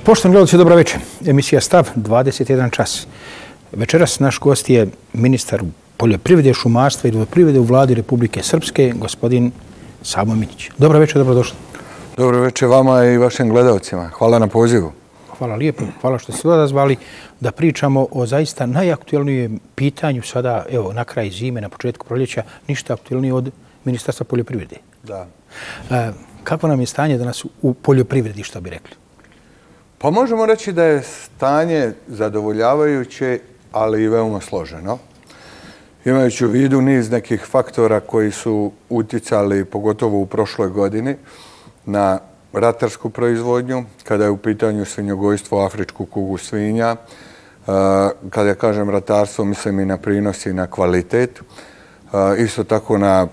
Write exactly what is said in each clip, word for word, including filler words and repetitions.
Poštovani gledalci, dobro večer. Emisija Stav, dvadeset jedan čas. Večeras naš gost je ministar poljoprivrede, šumarstva i vodoprivrede u vladi Republike Srpske, gospodin Savo Miljnić. Dobro večer, dobrodošli. Dobro večer vama i vašim gledalcima. Hvala na pozivu. Hvala lijepo. Hvala što ste odazvali da pričamo o zaista najaktuelnijem pitanju sada, evo, na kraj zime, na početku proljeća, ništa aktuelnije od Ministarstva poljoprivrede. Da. E, kako nam je stanje danas u poljoprivredi, što bi rekli? Pa možemo reći da je stanje zadovoljavajuće, ali i veoma složeno. Imajući u vidu niz nekih faktora koji su uticali, pogotovo u prošloj godini, na ratarsku proizvodnju, kada je u pitanju svinjogojstvo, afričku kugu svinja. Kada ja kažem ratarstvo, mislim i na prinos i na kvalitet. Isto tako na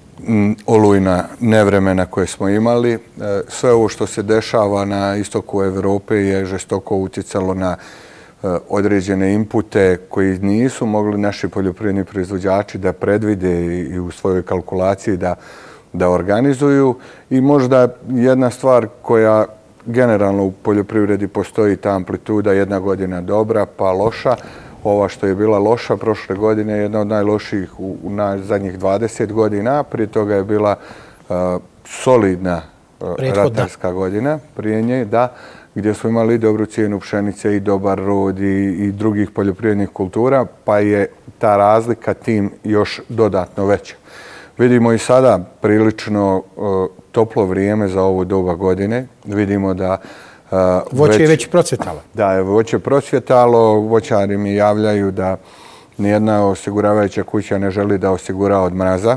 olujna nevremena koje smo imali. Sve ovo što se dešava na istoku Evrope je žestoko uticalo na određene inpute koji nisu mogli naši poljoprivredni proizvođači da predvide i u svojoj kalkulaciji da da organizuju. I možda jedna stvar koja generalno u poljoprivredi postoji, ta amplituda, jedna godina dobra pa loša. Ova što je bila loša prošle godine je jedna od najlošijih u, u na zadnjih dvadeset godina. Prije toga je bila uh, solidna uh, ratarska godina prije nje, da, gdje smo imali i dobru cijenu pšenice i dobar rod i, i drugih poljoprivrednih kultura, pa je ta razlika tim još dodatno veća. Vidimo i sada prilično uh, toplo vrijeme za ovo doba godine. Vidimo da Uh, voće već, je već procvjetalo. Da, je voće procvjetalo. Voćari mi javljaju da nijedna osiguravajuća kuća ne želi da osigura od mraza.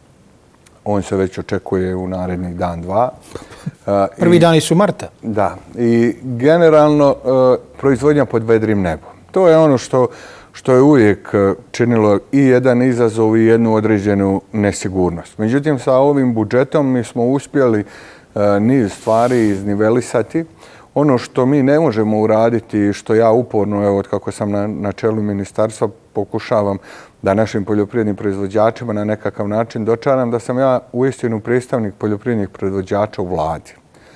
On se već očekuje u narednih dan, dva. Uh, Prvi i, dani su marta. Da. I generalno uh, proizvodnja pod vedrim nebom. To je ono što, što je uvijek činilo i jedan izazov i jednu određenu nesigurnost. Međutim, sa ovim budžetom mi smo uspjeli uh, niz stvari iznivelisati. Ono što mi ne možemo uraditi i što ja uporno, evo, od kako sam na, na čelu ministarstva, pokušavam da našim poljoprivrednim proizvođačima na nekakav način dočaram da sam ja uistinu predstavnik poljoprivrednih proizvođača u vladi.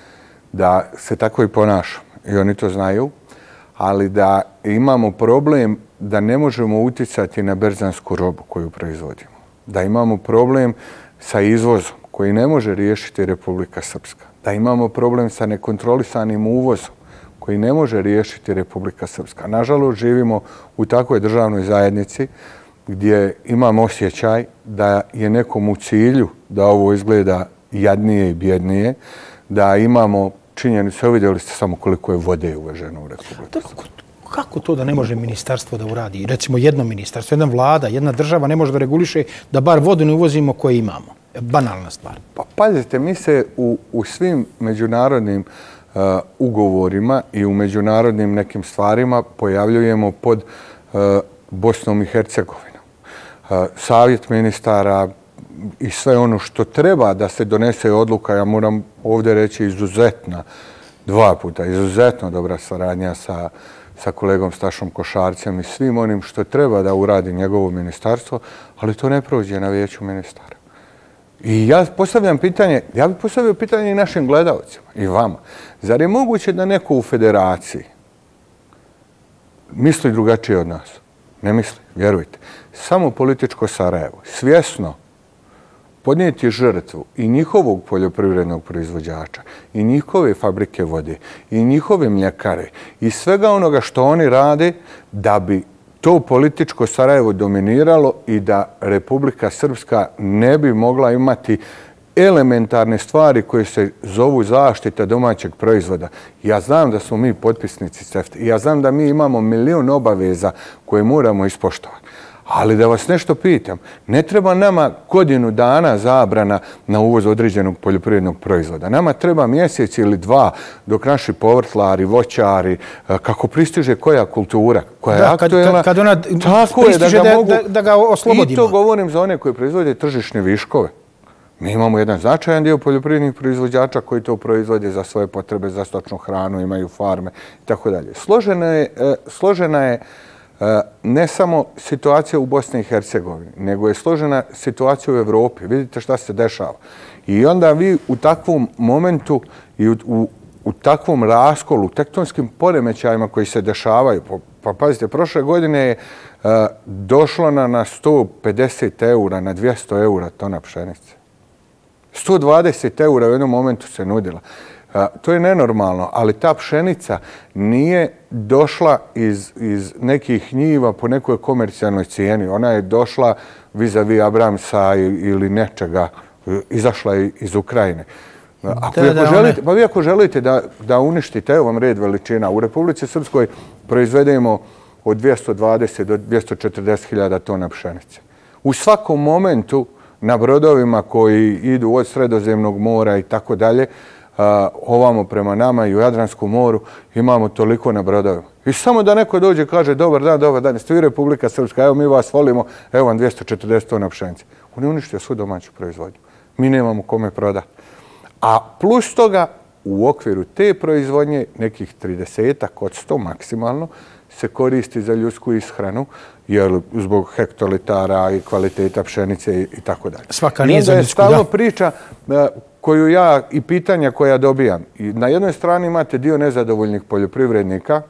Da se tako i ponašam. I oni to znaju. Ali da imamo problem da ne možemo uticati na berzansku robu koju proizvodimo. Da imamo problem sa izvozom koji ne može riješiti Republika Srpska. Da imamo problem sa nekontrolisanim uvozom koji ne može riješiti Republika Srpska. Nažalost, živimo u takvoj državnoj zajednici gdje imamo osjećaj da je nekom u cilju da ovo izgleda jadnije i bjednije, da imamo činjenicu, vidjeli ste samo koliko je vode uveženo u Republiku Srpsku. Kako to da ne može ministarstvo da uradi? Recimo jedno ministarstvo, jedna vlada, jedna država ne može da reguliše da bar vodu ne uvozimo koje imamo. Banalna stvar. Pa pazite, mi se u, u svim međunarodnim uh, ugovorima i u međunarodnim nekim stvarima pojavljujemo pod uh, Bosnom i Hercegovinom. Uh, savjet ministara i sve ono što treba da se donese odluka, ja moram ovdje reći izuzetna, dva puta, izuzetno dobra saradnja sa sa kolegom Stašom Košarcem i svim onim što treba da uradi njegovo ministarstvo, ali to ne prođe na vijeću ministara. I ja postavljam pitanje, ja bih postavio pitanje i našim gledalcima i vama. Zar je moguće da neko u federaciji misli drugačije od nas? Ne misli, vjerujte. Samo političko Sarajevo, svjesno podnijeti žrtvu i njihovog poljoprivrednog proizvođača, i njihove fabrike vode, i njihove mljekare, i svega onoga što oni rade da bi to političko Sarajevo dominiralo i da Republika Srpska ne bi mogla imati elementarne stvari koje se zovu zaštita domaćeg proizvoda. Ja znam da smo mi potpisnici CEFTA i ja znam da mi imamo milion obaveza koje moramo ispoštovati. Ali da vas nešto pitam, ne treba nama godinu dana zabrana na uvoz određenog poljoprivrednog proizvoda. Nama treba mjesec ili dva dok naši povrtlari, voćari, kako pristiže koja kultura, koja je aktuelna. Kad, kad ona tako pristiže je, da, ga da, mogu, da, da ga oslobodimo. I to govorim za one koji proizvode tržišne viškove. Mi imamo jedan značajan dio poljoprivrednih proizvođača koji to proizvode za svoje potrebe, za stočnu hranu, imaju farme i tako dalje. Složena je, složena je ne samo situacija u Bosni i Hercegovini, nego je složena situacija u Evropi. Vidite šta se dešava. I onda vi u takvom momentu i u, u u takvom raskolu, tektonskim poremećajima koji se dešavaju. Pa pazite, prošle godine je uh, došlo na, na sto pedeset eura, na dvjesto eura tona pšenice. sto dvadeset eura u jednom momentu se nudila. Uh, to je nenormalno, ali ta pšenica nije došla iz, iz nekih njiva po nekoj komercijalnoj cijeni. Ona je došla vis-a-vis Abramsa ili nečega, izašla iz Ukrajine. Ako, da, da, ako želite, pa vi ako želite da, da uništite, evo vam red veličina, u Republici Srpskoj proizvedemo od dvjesto dvadeset do dvjesto četrdeset hiljada tona pšenice. U svakom momentu na brodovima koji idu od Sredozemnog mora i tako dalje, ovamo prema nama i u Jadranskom moru imamo toliko na brodovima. I samo da neko dođe i kaže dobar dan, dobar dan, ste vi Republika Srpska, evo mi vas volimo, evo vam dvjesto četrdeset tona pšenice. On je uništio svu domaću proizvodnju. Mi nemamo kome prodati. A plus toga, u okviru te proizvodnje, nekih tridesetak od sto maksimalno, se koristi za ljudsku ishranu, jer zbog hektolitara i kvaliteta pšenice i tako dalje. Svaka nije za ljudsku, da. Stalno priča koju ja i pitanja koja dobijam. I na jednoj strani imate dio nezadovoljnih poljoprivrednika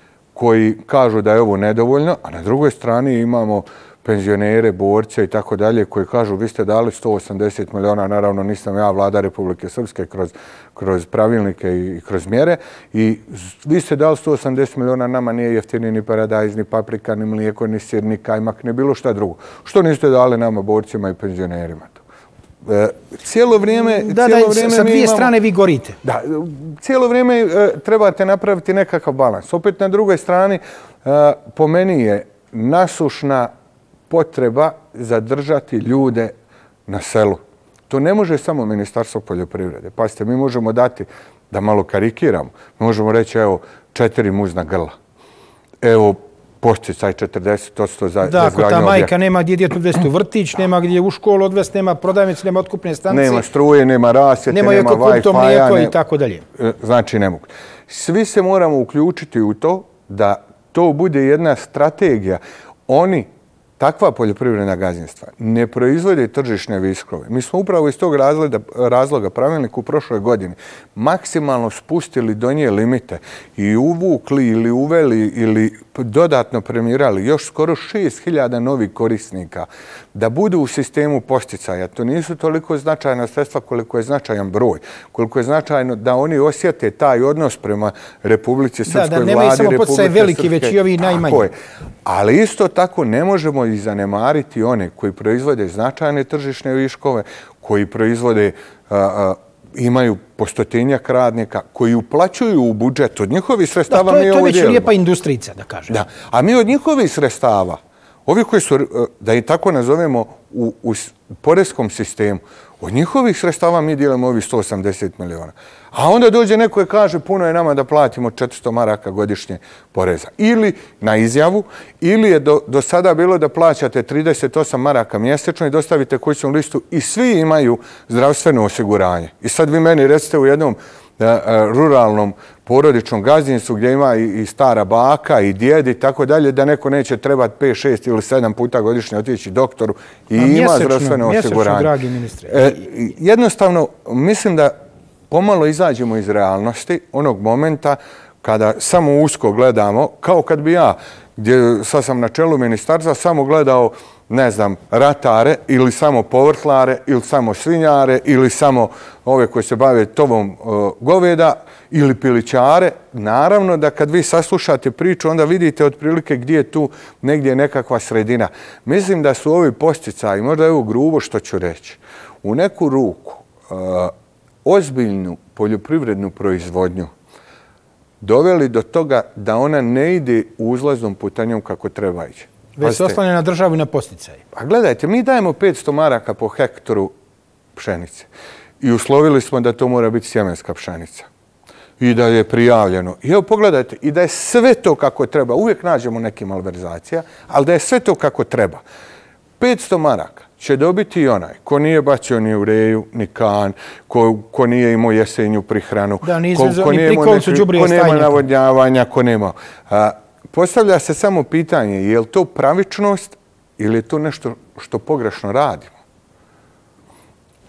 koji kažu da je ovo nedovoljno, a na drugoj strani imamo penzionere, borce i tako dalje, koji kažu vi ste dali sto osamdeset miliona, naravno nisam ja, vlada Republike Srpske, kroz, kroz pravilnike i kroz mjere, i vi ste dali sto osamdeset miliona, nama nije jeftini ni paradajz, ni paprika, ni mlijeko, ni sir, ni kajmak, ni bilo šta drugo. Što niste dali nama, borcima i penzionerima? E, cijelo vrijeme... Da, cijelo da, vrijeme sa dvije imamo, strane vi gorite. Da, cijelo vrijeme e, trebate napraviti nekakav balans. Opet na drugoj strani, e, po meni je nasušna potreba zadržati ljude na selu. To ne može samo Ministarstvo poljoprivrede. Pazite, mi možemo dati, da malo karikiramo, možemo reći, evo, četiri muzna grla. Evo, posticaj četrdeset posto za izgradnju objekta. Da, ako ta majka nema gdje djetu odvesti u vrtić, nema gdje u školu odvesti, nema prodavnice, nema otkupne stanice. Nema struje, nema rasvjete, nema Wi-Fi. Mlijeko i tako dalje. Znači, ne mogu. Svi se moramo uključiti u to da to bude jedna strategija. Oni, takva poljoprivredna gazdinstva, ne proizvode tržišne viškove. Mi smo upravo iz tog razloga, razloga pravilnik u prošloj godini maksimalno spustili do nje limite i uvukli ili uveli ili dodatno premirali još skoro šest hiljada novih korisnika da budu u sistemu posticaja. To nisu toliko značajna sredstva koliko je značajan broj, koliko je značajno da oni osjete taj odnos prema Republici Srpskoj, vladi Republike Srpske. Da, da nemaju samo poticaj veliki, već i ovi najmanji. Ali isto tako ne možemo i zanemariti one koji proizvode značajne tržišne viškove, koji proizvode, a, a, imaju po stotinjak radnika, koji uplaćuju u budžet od njihovih sredstava. Da, to je, to je već lijepa industrica, da kažem. Da, a mi od njihovih sredstava, ovi koji su, da i tako nazovemo, u, u poreskom sistemu, od njihovih sredstava mi dijelimo ovih sto osamdeset miliona. A onda dođe neko i kaže puno je nama da platimo četiristo maraka godišnje poreza. Ili na izjavu, ili je do, do sada bilo da plaćate trideset osam maraka mjesečno i dostavite kućnu listu i svi imaju zdravstveno osiguranje. I sad vi meni recite u jednom a, a, ruralnom porodičnom gazdinstvu gdje ima i, i stara baka i djed i tako dalje, da neko neće trebati pet, šest ili sedam puta godišnje otići doktoru i a, ima mjesečno, zdravstveno osiguranje. Dragi ministre. E, jednostavno, mislim da pomalo izađemo iz realnosti onog momenta kada samo usko gledamo, kao kad bi ja, gdje sad sam na čelu ministarstva, samo gledao, ne znam, ratare ili samo povrtlare ili samo svinjare ili samo ove koji se bave tovom uh, goveda ili pilićare. Naravno da kad vi saslušate priču, onda vidite otprilike gdje je tu negdje nekakva sredina. Mislim da su ovi posticaji, možda je ovo grubo što ću reći, u neku ruku uh, ozbiljnu poljoprivrednu proizvodnju doveli do toga da ona ne ide uzlaznom putanjom kako treba ići. Već se oslanja na državu i na posticaje. A gledajte, mi dajemo petsto maraka po hektaru pšenice i uslovili smo da to mora biti sjemenska pšenica i da je prijavljeno. I evo pogledajte, i da je sve to kako treba, uvijek nađemo neke malverzacija, ali da je sve to kako treba. petsto maraka će dobiti i onaj ko nije bacio ni ureju, ni kan, ko, ko nije imao jesenju prihranu, da, ko, ko, nije imao neki, ko nema navodnjavanja, ko nema... A, postavlja se samo pitanje, je li to pravičnost ili je to nešto što pogrešno radimo?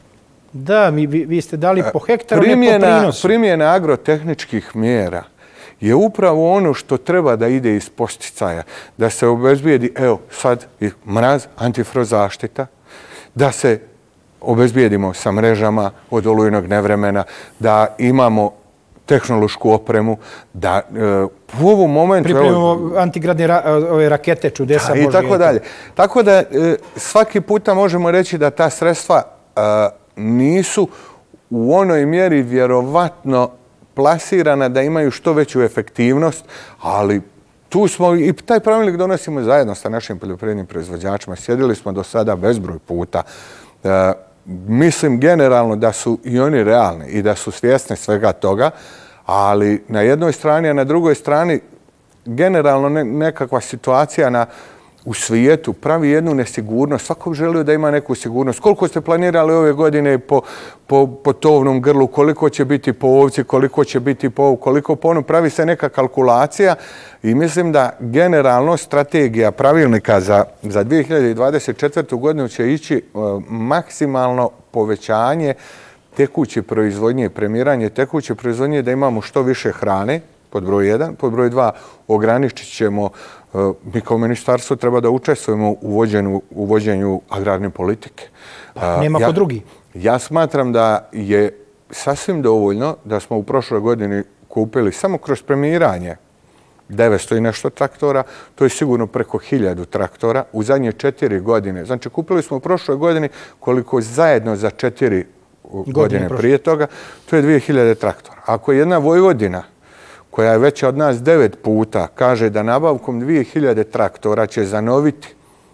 Da, mi, vi, vi ste dali po hektaru, primjena, ne po prinosu. Primjena agrotehničkih mjera je upravo ono što treba da ide iz posticaja. Da se obezbijedi, evo sad mraz, antifrost zaštita, da se obezbijedimo sa mrežama od olujnog nevremena, da imamo tehnološku opremu, da e, u ovom momentu... Pripremimo evo, antigradne ra, ove rakete čudesa. I tako dalje. Tako da e, svaki puta možemo reći da ta sredstva e, nisu u onoj mjeri vjerovatno plasirana da imaju što veću efektivnost, ali tu smo i taj pravilnik donosimo zajedno sa našim poljoprivrednim proizvođačima. Sjedili smo do sada bezbroj puta. E, mislim generalno da su i oni realni i da su svjesni svega toga, ali na jednoj strani, a na drugoj strani generalno ne, nekakva situacija na u svijetu pravi jednu nesigurnost. Svako želio da ima neku sigurnost. Koliko ste planirali ove godine po, po, po tovnom grlu, koliko će biti po ovci, koliko će biti po ovu, koliko po onu. Pravi se neka kalkulacija i mislim da generalno strategija pravilnika za, za dvije hiljade dvadeset četvrtu. godinu će ići uh, maksimalno povećanje tekuće proizvodnje i premiranje tekuće proizvodnje da imamo što više hrane, pod broj jedan. Pod broj dva, ograničit ćemo, mi kao ministarstvo treba da učestvujemo u uvođenju, uvođenju agrarne politike. Pa, nema ja, ko drugi. Ja smatram da je sasvim dovoljno da smo u prošloj godini kupili samo kroz premiranje devetsto i nešto traktora, to je sigurno preko hiljadu traktora u zadnje četiri godine. Znači, kupili smo u prošloj godini koliko zajedno za četiri godine, godine prije toga, to je dvije hiljade traktora. Ako je jedna Vojvodina koja je veća od nas devet puta, kaže da nabavkom dvije hiljade traktora će zanoviti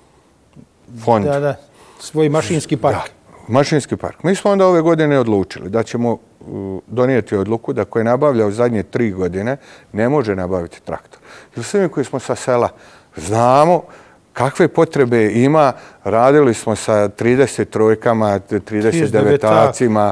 fond. Da, da, svoj mašinski park. Da, mašinski park. Mi smo onda ove godine odlučili da ćemo donijeti odluku da ko je nabavljao zadnje tri godine ne može nabaviti traktor. Jer svi mi koji smo sa sela znamo kakve potrebe ima. Radili smo sa trideset trojkama, trideset devetacima,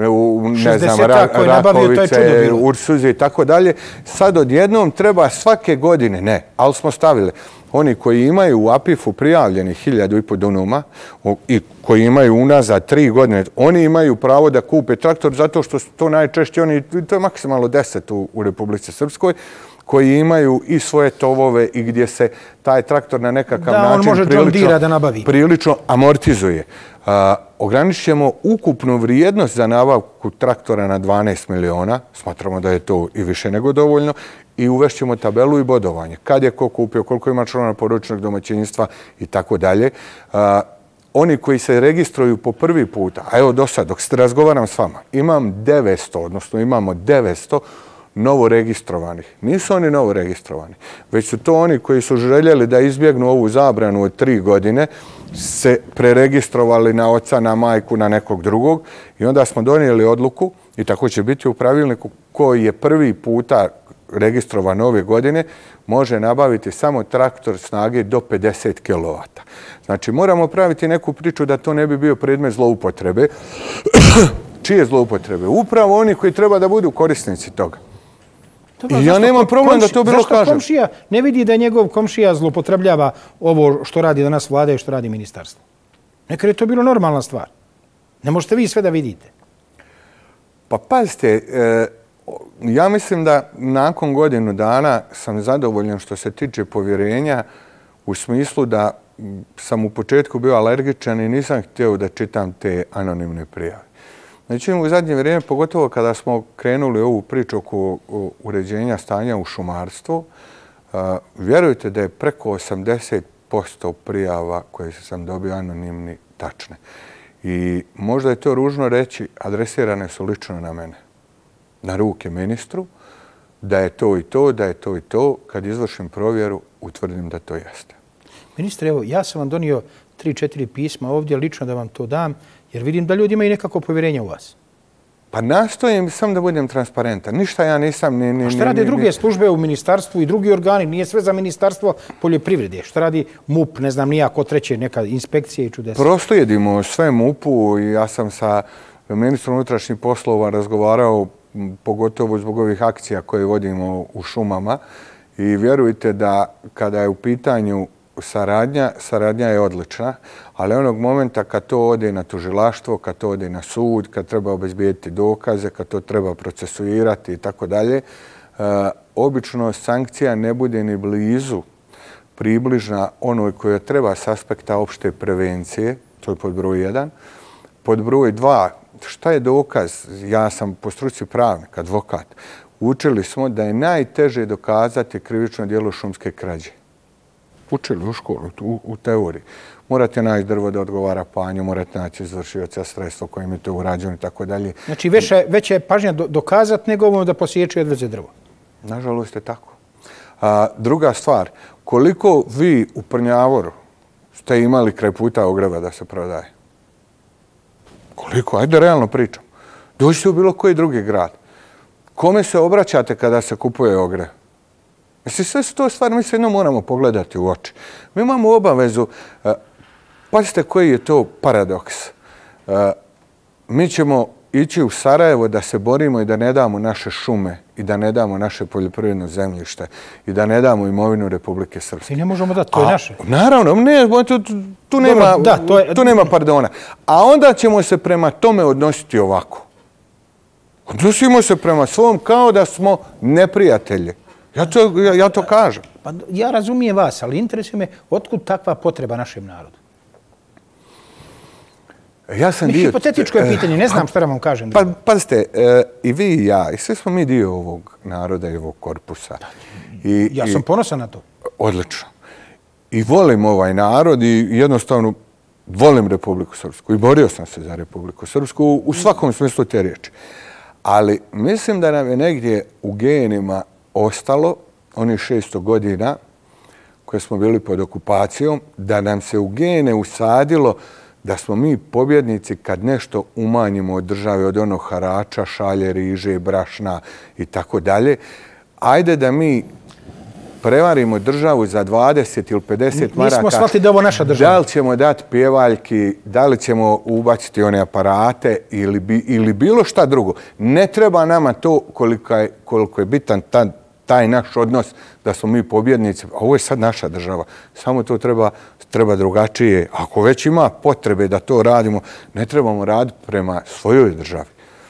ne znam, Rakovice, Ursuze i tako dalje. Sad odjednom treba svake godine, ne, ali smo stavili oni koji imaju u A P I F-u prijavljeni hiljadu i po dunuma i koji imaju unazad tri godine, oni imaju pravo da kupe traktor zato što su to najčešće oni, to je maksimalno deset u, u Republici Srpskoj, koji imaju i svoje tovove i gdje se taj traktor na nekakav da, način on može prilično, da nabavi. prilično amortizuje. Uh, ograničit ćemo ukupnu vrijednost za nabavku traktora na dvanaest miliona, smatramo da je to i više nego dovoljno, i uvešćemo tabelu i bodovanje. Kad je ko kupio, koliko ima članova porodičnog domaćinstva i tako dalje. Oni koji se registruju po prvi puta, a evo do sad, dok se razgovaram s vama, imam devetsto, odnosno imamo devetsto novo registrovanih. Nisu oni novo registrovani, već su to oni koji su željeli da izbjegnu ovu zabranu od tri godine, se preregistrovali na oca, na majku, na nekog drugog i onda smo donijeli odluku i tako će biti u pravilniku koji je prvi puta registrovan ove godine, može nabaviti samo traktor snage do pedeset kilovata. Znači, moramo praviti neku priču da to ne bi bio predmet zloupotrebe. Čije zloupotrebe? Upravo oni koji treba da budu korisnici toga. Dobro, I ja nemam problem da to bilo zašto kažem. Komšija ne vidi da njegov komšija zloupotrebljava ovo što radi danas vlada i što radi ministarstvo? Nekad je to bilo normalna stvar. Ne možete vi sve da vidite. Pa pazite, e, ja mislim da nakon godinu dana sam zadovoljan što se tiče povjerenja u smislu da sam u početku bio alergičan i nisam htio da čitam te anonimne prijave. Znači, u zadnje vrijeme, pogotovo kada smo krenuli ovu priču oko uređenja stanja u šumarstvu, vjerujte da je preko osamdeset posto prijava koje sam dobio anonimni tačne. I možda je to ružno reći, adresirane su lično na mene, na ruke ministru, da je to i to, da je to i to. Kad izvršim provjeru, utvrdim da to jeste. Ministre, evo, ja sam vam donio tri, četiri pisma ovdje, lično da vam to dam, jer vidim da ljudi imaju nekako povjerenje u vas. Pa nastojim sam da budem transparentan. Ništa ja nisam... Ni, ni, A šta rade ni, druge ni... službe u ministarstvu i drugi organi? Nije sve za ministarstvo poljoprivrede. Šta radi M U P, ne znam, nijako treće, neka inspekcija i čudesa? Proslijedimo sve M U P-u i ja sam sa ministrom unutrašnjih poslova razgovarao, pogotovo zbog ovih akcija koje vodimo u šumama. I vjerujte da kada je u pitanju saradnja, saradnja je odlična, ali onog momenta kad to ode na tužilaštvo, kad to ode na sud, kad treba obezbijediti dokaze, kad to treba procesuirati i tako dalje, obično sankcija ne bude ni blizu približna onoj koja treba s aspekta opšte prevencije, to je pod broj jedan. Pod broj dva, šta je dokaz? Ja sam po struci pravnik, advokat. Učili smo da je najteže dokazati krivično djelo šumske krađe. Učili u školu, u, u teoriji. Morate naći drvo da odgovara panju, morate naći izvršioca sredstvo kojim je to urađeno i tako dalje. Znači veća, veća je pažnja do, dokazati nego ovo da posječe i odveze drvo. Nažalost je tako. A, druga stvar, koliko vi u Prnjavoru ste imali kraj puta ogreva da se prodaje? Koliko? Ajde, realno pričam. Dođite u bilo koji drugi grad. Kome se obraćate kada se kupuje ogrev? Mislim, sve su to stvari, mi se jedno moramo pogledati u oči. Mi imamo obavezu, uh, pazite koji je to paradoks. Uh, mi ćemo ići u Sarajevo da se borimo i da ne damo naše šume i da ne damo naše poljoprivredno zemljište i da ne damo imovinu Republike Srpske. I ne možemo dati, to je naše. Naravno, ne, tu, tu, nema, Dobro, da, to je... tu nema pardona. A onda ćemo se prema tome odnositi ovako. Odnosimo se prema svom kao da smo neprijatelji. Ja to, ja, ja to kažem. Pa, ja razumijem vas, ali interesuje me otkud takva potreba našem narodu. Ja sam dio... Hipotetičko je pitanje, ne znam šta da vam kažem. Pa, pazite, e, i vi i ja, i sve smo mi dio ovog naroda i ovog korpusa. I, ja sam i, ponosan na to. Odlično. I volim ovaj narod i jednostavno volim Republiku Srpsku. I borio sam se za Republiku Srpsku u svakom smislu te riječi. Ali mislim da nam je negdje u genima ostalo onih šesto godina koje smo bili pod okupacijom, da nam se u gene usadilo da smo mi pobjednici kad nešto umanjimo od države, od onog harača, šalje, riže, brašna i tako dalje. Ajde da mi prevarimo državu za dvadeset ili pedeset maraka. Nismo shvatili da ovo naša država. Da li ćemo dati pjevaljki, da li ćemo ubaciti one aparate ili, bi, ili bilo šta drugo. Ne treba nama to koliko je, koliko je bitan ta, taj naš odnos da smo mi pobjednici. A ovo je sad naša država. Samo to treba, treba drugačije. Ako već ima potrebe da to radimo, ne trebamo raditi prema svojoj državi.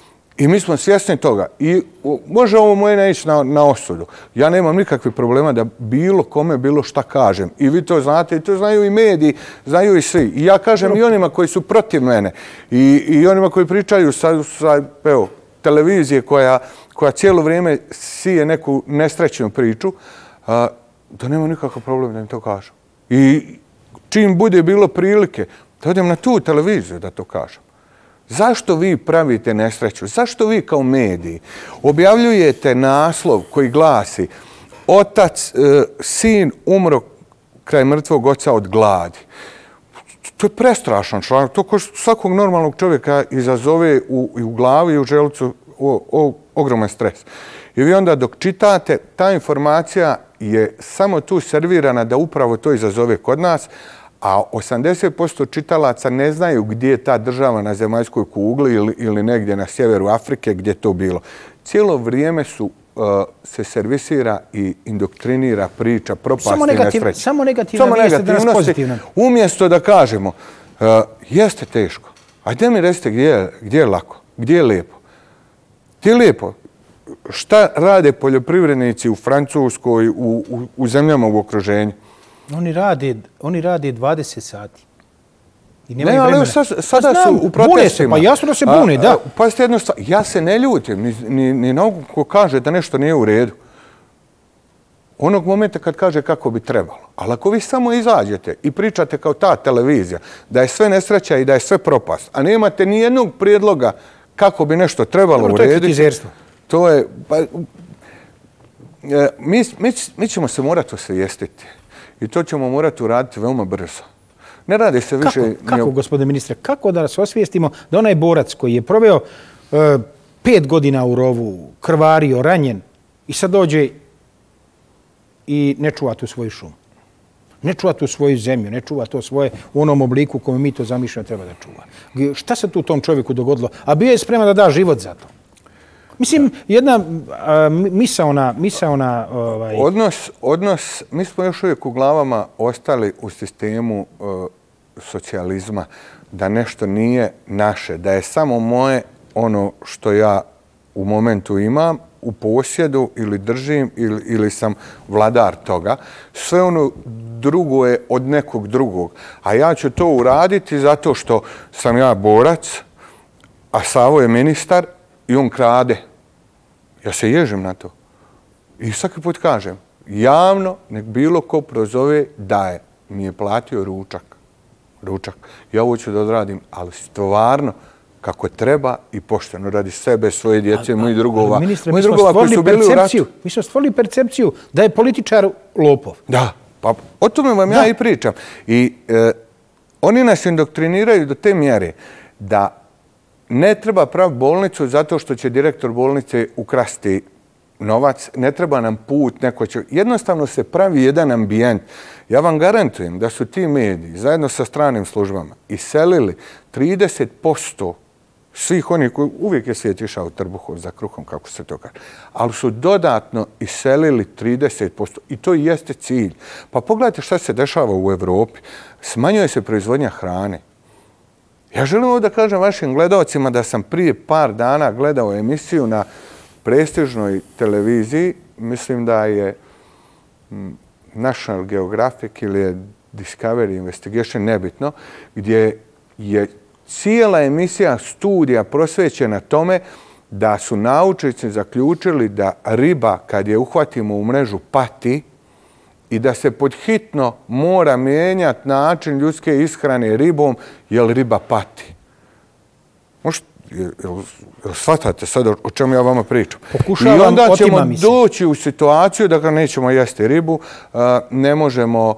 I mi smo svjesni toga. I može ovo moje ne ići na, na osudu. Ja nemam nikakvih problema da bilo kome bilo šta kažem. I vi to znate, i to znaju i mediji, znaju i svi. I ja kažem i onima koji su protiv mene. I, i onima koji pričaju sa, sa evo, televizije koja, koja cijelo vrijeme sije neku nesrećnu priču, a, da nema nikakav problem da im to kažem. I čim bude bilo prilike, da odem na tu televiziju da to kažem. Zašto vi pravite nesreću? Zašto vi kao mediji objavljujete naslov koji glasi otac, e, sin umro kraj mrtvog oca od gladi? To je prestrašan članak. To ko svakog normalnog čovjeka izazove u, u glavi i u želucu o, o, ogroman stres. I vi onda dok čitate, ta informacija je samo tu servirana da upravo to izazove kod nas, a osamdeset posto čitalaca ne znaju gdje je ta država na zemaljskoj kugli ili, ili negdje na sjeveru Afrike gdje je to bilo. Cijelo vrijeme su, uh, se servisira i indoktrinira priča propasti nesreće. Samo negativna vijest, danas pozitivna. Umjesto da kažemo, uh, jeste teško. Ajde mi recite gdje je, gdje je lako, gdje je lijepo. Gdje je lijepo? Šta rade poljoprivrednici u Francuskoj, u, u, u zemljama u okruženju? Oni rade, oni rade dvadeset sati. I ne, ali sad, sada pa su u protestima. Se, pa jasno da se bune, da. Pazite jednu stvar, ja se ne ljutim, ni, ni, ni na ovog ko kaže da nešto nije u redu. Onog momenta kad kaže kako bi trebalo. Ali ako vi samo izađete i pričate kao ta televizija, da je sve nesreća i da je sve propast, a nemate ni jednog prijedloga kako bi nešto trebalo Dobro, urediti. To je kritizerstvo. To je... Pa, mi, mi, mi ćemo se morati osvijestiti. I to ćemo morati uraditi veoma brzo. Ne radi se više... Kako, kako gospodine ministre, kako da se osvijestimo da onaj borac koji je proveo uh, pet godina u rovu, krvario, ranjen i sad dođe i ne čuva tu svoju šumu, ne čuva tu svoju zemlju, ne čuva to svoje u onom obliku kome mi to zamišljamo treba da čuva. Šta se tu tom čovjeku dogodilo? A bio je spreman da da život za to. Mislim, jedna misaona... misaona ovaj... odnos, odnos, mi smo još uvijek u glavama ostali u sistemu uh, socijalizma, da nešto nije naše, da je samo moje ono što ja u momentu imam, u posjedu ili držim ili, ili sam vladar toga. Sve ono drugo je od nekog drugog. A ja ću to uraditi zato što sam ja borac, a Savo je ministar i on krade. Ja se ježim na to. I svaki put kažem, javno nek bilo ko prozove da je mi je platio ručak. Ručak. Ja ovo ću da odradim, ali stvarno kako treba i pošteno radi sebe, svoje djece, a, mojih drugova. Ministre, mi smo stvorili percepciju, mi smo stvorili percepciju da je političar lopov. Da, pa o tome vam da. ja i pričam. I e, oni nas indoktriniraju do te mjere da ne treba praviti bolnicu zato što će direktor bolnice ukrasti novac, ne treba nam put, neko će... Jednostavno se pravi jedan ambijent. Ja vam garantujem da su ti mediji zajedno sa stranim službama iselili trideset posto svih onih koji uvijek je svijet išao trbuhom za kruhom, kako se to kaže, ali su dodatno iselili trideset posto i to i jeste cilj. Pa pogledajte šta se dešava u Evropi. Smanjuje se proizvodnja hrane. Ja želim ovdje da kažem vašim gledalcima da sam prije par dana gledao emisiju na prestižnoj televiziji, mislim da je National Geographic ili je Discovery Investigation, nebitno, gdje je cijela emisija studija prosvećena tome da su naučnici zaključili da riba kad je uhvatimo u mrežu pati i da se podhitno mora mijenjati način ljudske ishrane ribom jer riba pati. Možete, jel, jel shvatate sad o čemu ja vama pričam? Pokušavam, i onda ćemo otima, doći u situaciju da ga nećemo jesti ribu, ne možemo,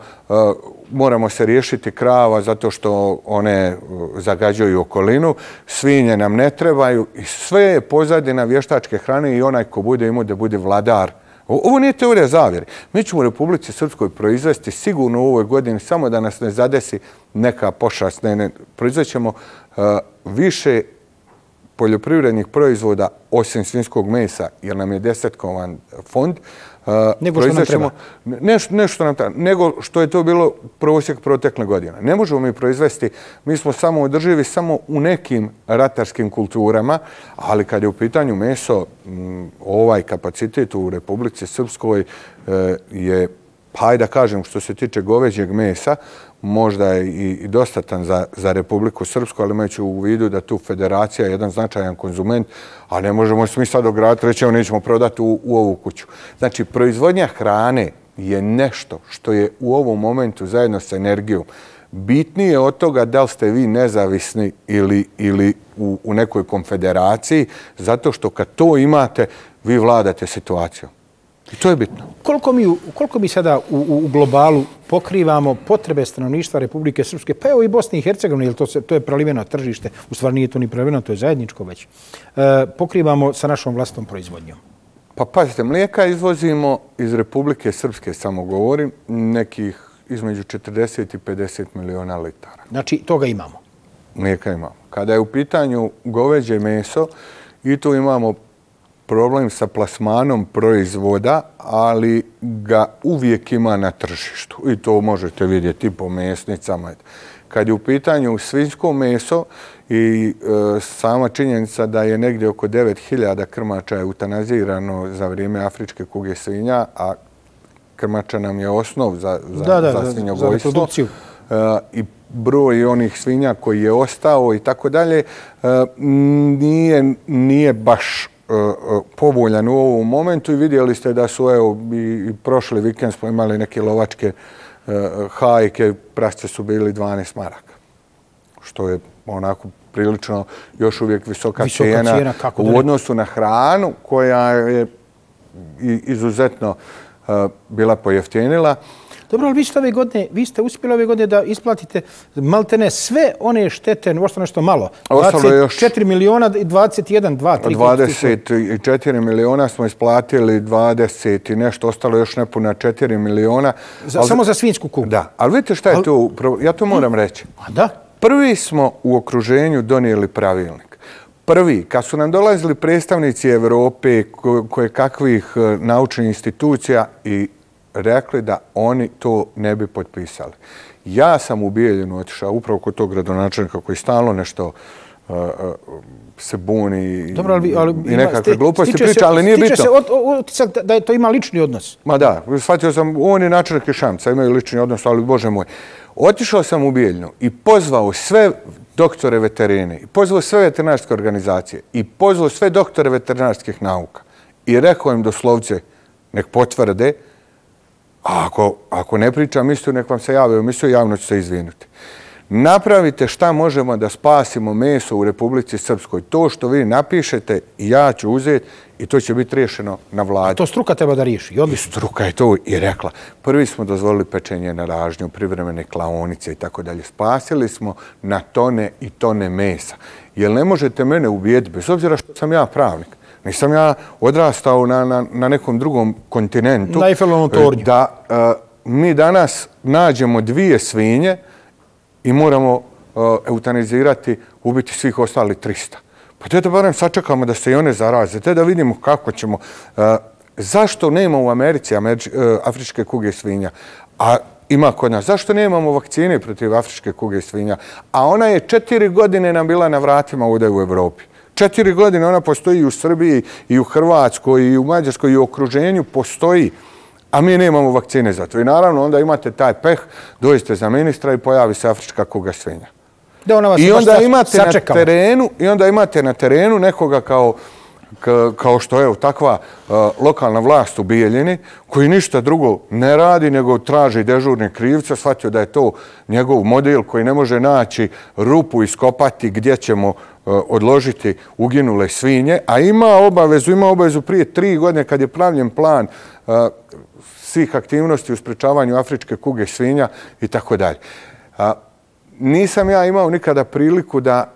moramo se riješiti krava zato što one zagađuju okolinu, svinje nam ne trebaju i sve je pozadina vještačke hrane i onaj ko bude imao da bude vladar. Ovo nije teorija zavjere. Mi ćemo u Republici Srpskoj proizvesti sigurno u ovoj godini, samo da nas ne zadesi neka pošast. Ne, ne, proizvećemo uh, više poljoprivrednih proizvoda osim svinjskog mesa, jer nam je desetkovan fond. Uh, nego što nam treba. Neš, nešto nam treba. Nego što je to bilo prosjek protekle godine. Ne možemo mi proizvesti, mi smo samo održivi samo u nekim ratarskim kulturama, ali kad je u pitanju meso, m, ovaj kapacitet u Republici Srpskoj uh, je, hajde da kažem, što se tiče goveđeg mesa, možda je i, i dostatan za, za Republiku Srpsku, ali imajući u vidu da tu federacija je jedan značajan konzument, a ne možemo se mi sad ograditi, reći, evo nećemo prodati u, u ovu kuću. Znači, proizvodnja hrane je nešto što je u ovom momentu zajedno sa energijom bitnije od toga da li ste vi nezavisni ili, ili u, u nekoj konfederaciji, zato što kad to imate, vi vladate situacijom. I to je bitno. Koliko mi, koliko mi sada u, u globalu pokrivamo potrebe stanovništva Republike Srpske, pa evo i Bosne i Hercegovine, jer to, se, to je preliveno tržište, u stvari nije to ni preliveno, to je zajedničko već, e, pokrivamo sa našom vlastnom proizvodnjom? Pa pazite, mlijeka izvozimo iz Republike Srpske, samo govorim, nekih između četrdeset i pedeset miliona litara. Znači, toga imamo? Mlijeka imamo. Kada je u pitanju goveđe meso, i tu imamo problem sa plasmanom proizvoda, ali ga uvijek ima na tržištu. I to možete vidjeti po mesnicama. Kad je u pitanju svinjsko meso i e, sama činjenica da je negdje oko devet hiljada krmača eutanazirano za vrijeme afričke kuge svinja, a krmača nam je osnov za, za, da, da, za svinjogojstvo. Za reprodukciju. E, I broj onih svinja koji je ostao i tako dalje, nije, nije baš povoljan u ovom momentu i vidjeli ste da su, evo, i prošli vikend smo imali neke lovačke hajke, prasce su bili dvanaest maraka, što je onako prilično još uvijek visoka, visoka cijena, cijena u odnosu na hranu koja je izuzetno bila pojeftinila. Dobro, ali vi ste ove godine, vi ste uspjeli ove godine da isplatite maltene sve one štete, ostalo nešto malo. dvadeset četiri miliona i dvadeset jedan, dva, tri. dvadeset četiri miliona smo isplatili, dvadeset i nešto, ostalo još nepuna četiri miliona. Za, ali, samo za svinjsku kugu? Da, ali vidite šta je ali, to, ja to moram reći. A da? Prvi smo u okruženju donijeli pravilnik. Prvi, kad su nam dolazili predstavnici Evrope, koje kakvih naučnih institucija i rekli da oni to ne bi potpisali. Ja sam u Bijeljinu otišao upravo kod tog gradonačelnika koji stalno nešto uh, uh, se buni Dobro, ali, ali, i nekakve gluposti priča, ali nije bitno. Stiče se utisak da je to ima lični odnos. Ma da, shvatio sam, on je načelnik i Šamca, imaju lični odnos, ali Bože moj. Otišao sam u Bijeljinu i pozvao sve doktore veterine, i pozvao sve veterinarske organizacije i pozvao sve doktore veterinarskih nauka i rekao im doslovce nek potvrde, a ako, ako ne pričam istinu, nek vam se jave u emisiju, javno ću se izvinuti. Napravite šta možemo da spasimo meso u Republici Srpskoj. To što vi napišete, ja ću uzeti i to će biti riješeno na vladi. A to struka treba da riješi. I struka je to i rekla. Prvi smo dozvolili pečenje na ražnju, privremene klaonice i tako dalje. Spasili smo na tone i tone mesa. Jer ne možete mene ubijeti, bez obzira što sam ja pravnik. Nisam ja odrastao na, na, na nekom drugom kontinentu. Na Eiffelovom tornju. Da uh, mi danas nađemo dvije svinje i moramo uh, eutanizirati, ubiti svih ostali trista. Pa te da barem sačekamo da se i one zaraze, te da vidimo kako ćemo. Uh, zašto nema u Americi Američ, uh, afričke kuge svinja, a ima kod nas? Zašto nemamo vakcine protiv afričke kuge svinja? A ona je četiri godine nam bila na vratima ovdje u Evropi. Četiri godine ona postoji i u Srbiji, i u Hrvatskoj, i u Mađarskoj, i u okruženju postoji, a mi nemamo vakcine za to. I naravno onda imate taj peh, dođete za ministra i pojavi se afrička kuga svinja. Da ona vas I onda imate na sačekala. terenu, i onda imate na terenu nekoga kao kao što je takva uh, lokalna vlast u Bijeljini, koji ništa drugo ne radi, nego traži dežurne krivce, shvatio da je to njegov model koji ne može naći rupu iskopati gdje ćemo uh, odložiti uginule svinje, a ima obavezu, ima obavezu prije tri godine kad je pravljen plan uh, svih aktivnosti u sprečavanju afričke kuge svinja i tako dalje. Nisam ja imao nikada priliku da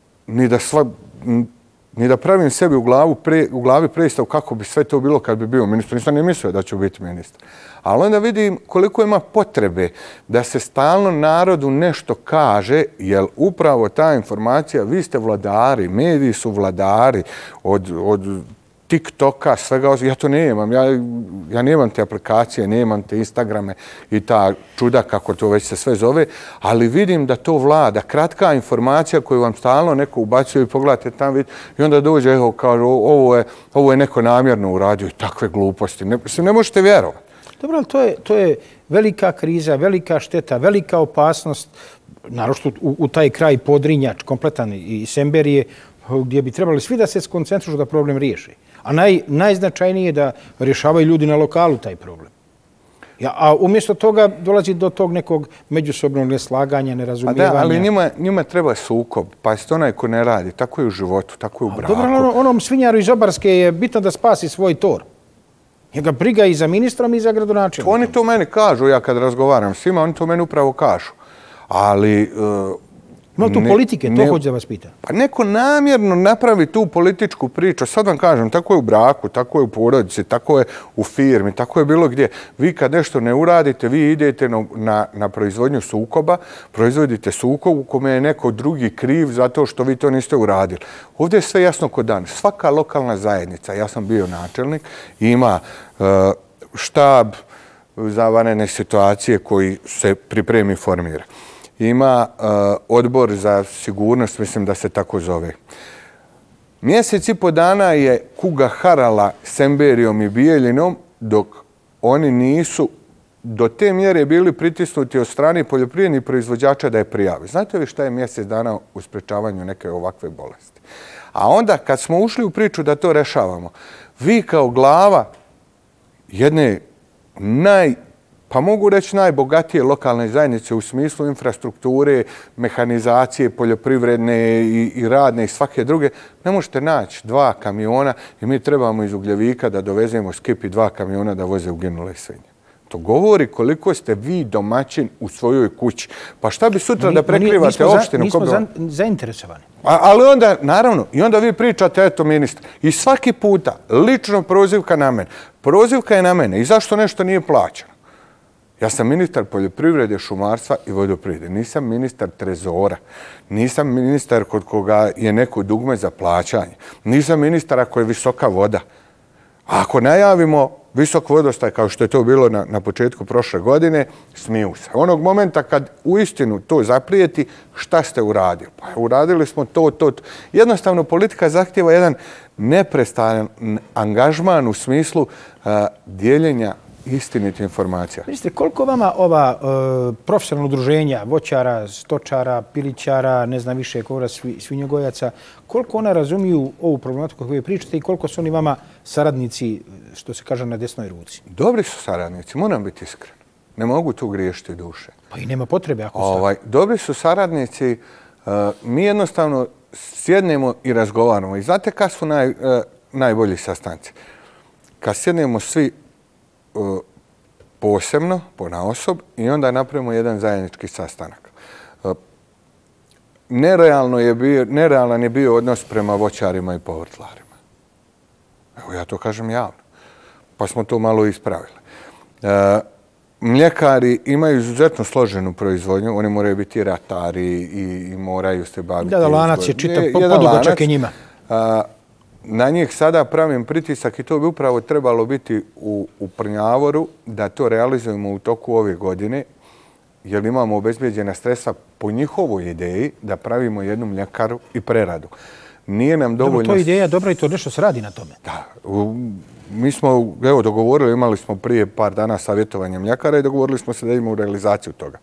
ni da sva ni da pravim sebi u, glavu pre, u glavi predstav kako bi sve to bilo kad bi bio ministar. Nisam ni mislio da ću biti ministar. Ali onda vidim koliko ima potrebe da se stalno narodu nešto kaže, jer upravo ta informacija, vi ste vladari, mediji su vladari od, od TikToka, svega, ja to nemam. Ja, ja nemam te aplikacije, nemam te Instagrame i ta čuda, kako to već se sve zove, ali vidim da to vlada. Kratka informacija koju vam stalno neko ubacuje i pogledate tam vid, i onda dođe, evo, kaže, ovo je, ovo je neko namjerno uradio i takve gluposti. Ne, ne možete vjerovati. Dobro, ali to je, to je velika kriza, velika šteta, velika opasnost, naročito u, u taj kraj Podrinjač, kompletan i Semberije, gdje bi trebali svi da se skoncentrišu da problem riješi. A naj, najznačajnije je da rješavaju ljudi na lokalu taj problem. Ja, a umjesto toga dolazi do tog nekog međusobnog neslaganja, nerazumijevanja. Da, ali njima, njima treba sukob. Pa jeste onaj ko ne radi. Tako je u životu, tako je u braku. Dobro, ono, onom svinjaru iz Obarske je bitno da spasi svoj tor. Njega briga i za ministrom i za gradonačelnikom. Oni to meni kažu, ja kad razgovaram s njima, oni to meni upravo kažu. Ali... Uh, Ima tu politike, to hoće da vas pita. Pa neko namjerno napravi tu političku priču. Sad vam kažem, tako je u braku, tako je u porodici, tako je u firmi, tako je bilo gdje. Vi kad nešto ne uradite, vi idete na, na, na proizvodnju sukoba, proizvodite sukob u kome je neko drugi kriv zato što vi to niste uradili. Ovdje je sve jasno kod dan. Svaka lokalna zajednica, ja sam bio načelnik, ima uh, štab za vanredne situacije koji se pripremi i formira. Ima uh, odbor za sigurnost, mislim da se tako zove. Mjesec i po dana je kuga harala Semberijom i Bijeljinom, dok oni nisu do te mjere bili pritisnuti od strane poljoprivrednih proizvođača da je prijavi. Znate li šta je mjesec dana u sprečavanju neke ovakve bolesti? A onda kad smo ušli u priču da to rešavamo, vi kao glava jedne naj pa mogu reći najbogatije lokalne zajednice u smislu infrastrukture, mehanizacije, poljoprivredne i, i radne i svake druge, ne možete naći dva kamiona i mi trebamo iz Ugljevika da dovezemo skip i dva kamiona da voze uginule svinje. To govori koliko ste vi domaćin u svojoj kući. Pa šta bi sutra mi, da prekrivate mi, mi opštinu? Mi smo za, zainteresovani. A, ali onda, naravno, i onda vi pričate, eto ministar, i svaki puta lično prozivka na mene. Prozivka je na mene. I zašto nešto nije plaćeno? Ja sam ministar poljoprivrede, šumarstva i vodoprivrede. Nisam ministar trezora. Nisam ministar kod koga je neko dugme za plaćanje. Nisam ministar ako je visoka voda. A ako najavimo visok vodostaj, kao što je to bilo na, na početku prošle godine, smiju se. Onog momenta kad uistinu to zaprijeti, šta ste uradili? Pa uradili smo to, to, to. Jednostavno, politika zahtjeva jedan neprestan angažman u smislu uh, dijeljenja istinitih informacija. Ministre, koliko vama ova uh, profesionalna udruženja, voćara, stočara, pilićara, ne znam više koga, svinjogojaca, koliko ona razumiju ovu problematiku koju pričate i koliko su oni vama saradnici, što se kaže, na desnoj ruci? Dobri su saradnici, moram biti iskren. Ne mogu tu griješiti duše. Pa i nema potrebe ako ste. Ovaj, dobri su saradnici, uh, mi jednostavno sjednemo i razgovaramo. I znate kad su naj, uh, najbolji sastanci? Kad sjednemo svi uh, posebno, ponaosob, i onda napravimo jedan zajednički sastanak. Uh, nerealno je bio, nerealan je bio odnos prema voćarima i povrtlarima. Evo ja to kažem javno. Pa smo to malo ispravili. Uh, Mljekari imaju izuzetno složenu proizvodnju, oni moraju biti ratari i, i moraju se baviti... Da, da, lanac je čitav, podugačak je njima. A, na njih sada pravim pritisak i to bi upravo trebalo biti u, u Prnjavoru, da to realizujemo u toku ove godine, jer imamo obezbeđena sredstva po njihovoj ideji da pravimo jednu mljekaru i preradu. Nije nam dovoljno... Dobro, to je ideja dobra i to nešto se radi na tome. Da, u, mi smo, evo, dogovorili, imali smo prije par dana savjetovanje mljekara i dogovorili smo se da idemo u realizaciju toga.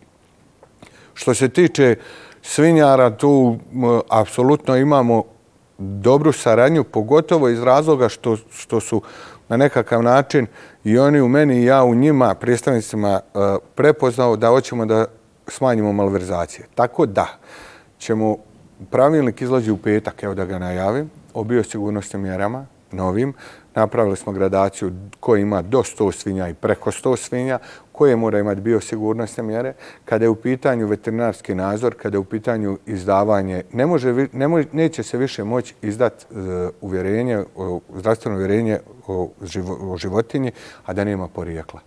Što se tiče svinjara, tu m, apsolutno imamo dobru saradnju, pogotovo iz razloga što, što su na nekakav način i oni u meni i ja u njima, predstavnicima, uh, prepoznao da hoćemo da smanjimo malverzacije. Tako da ćemo, pravilnik izlazi u petak, evo da ga najavim, o biosigurnosnim mjerama, novim. Napravili smo gradaciju ko ima do sto svinja i preko sto svinja, koje mora imati biosigurnosne mjere. Kada je u pitanju veterinarski nadzor, kada je u pitanju izdavanje, ne može, ne može, neće se više moći izdati uh, uvjerenje, uh, zdravstveno uvjerenje o, živo, o životinji, a da nema porijekla.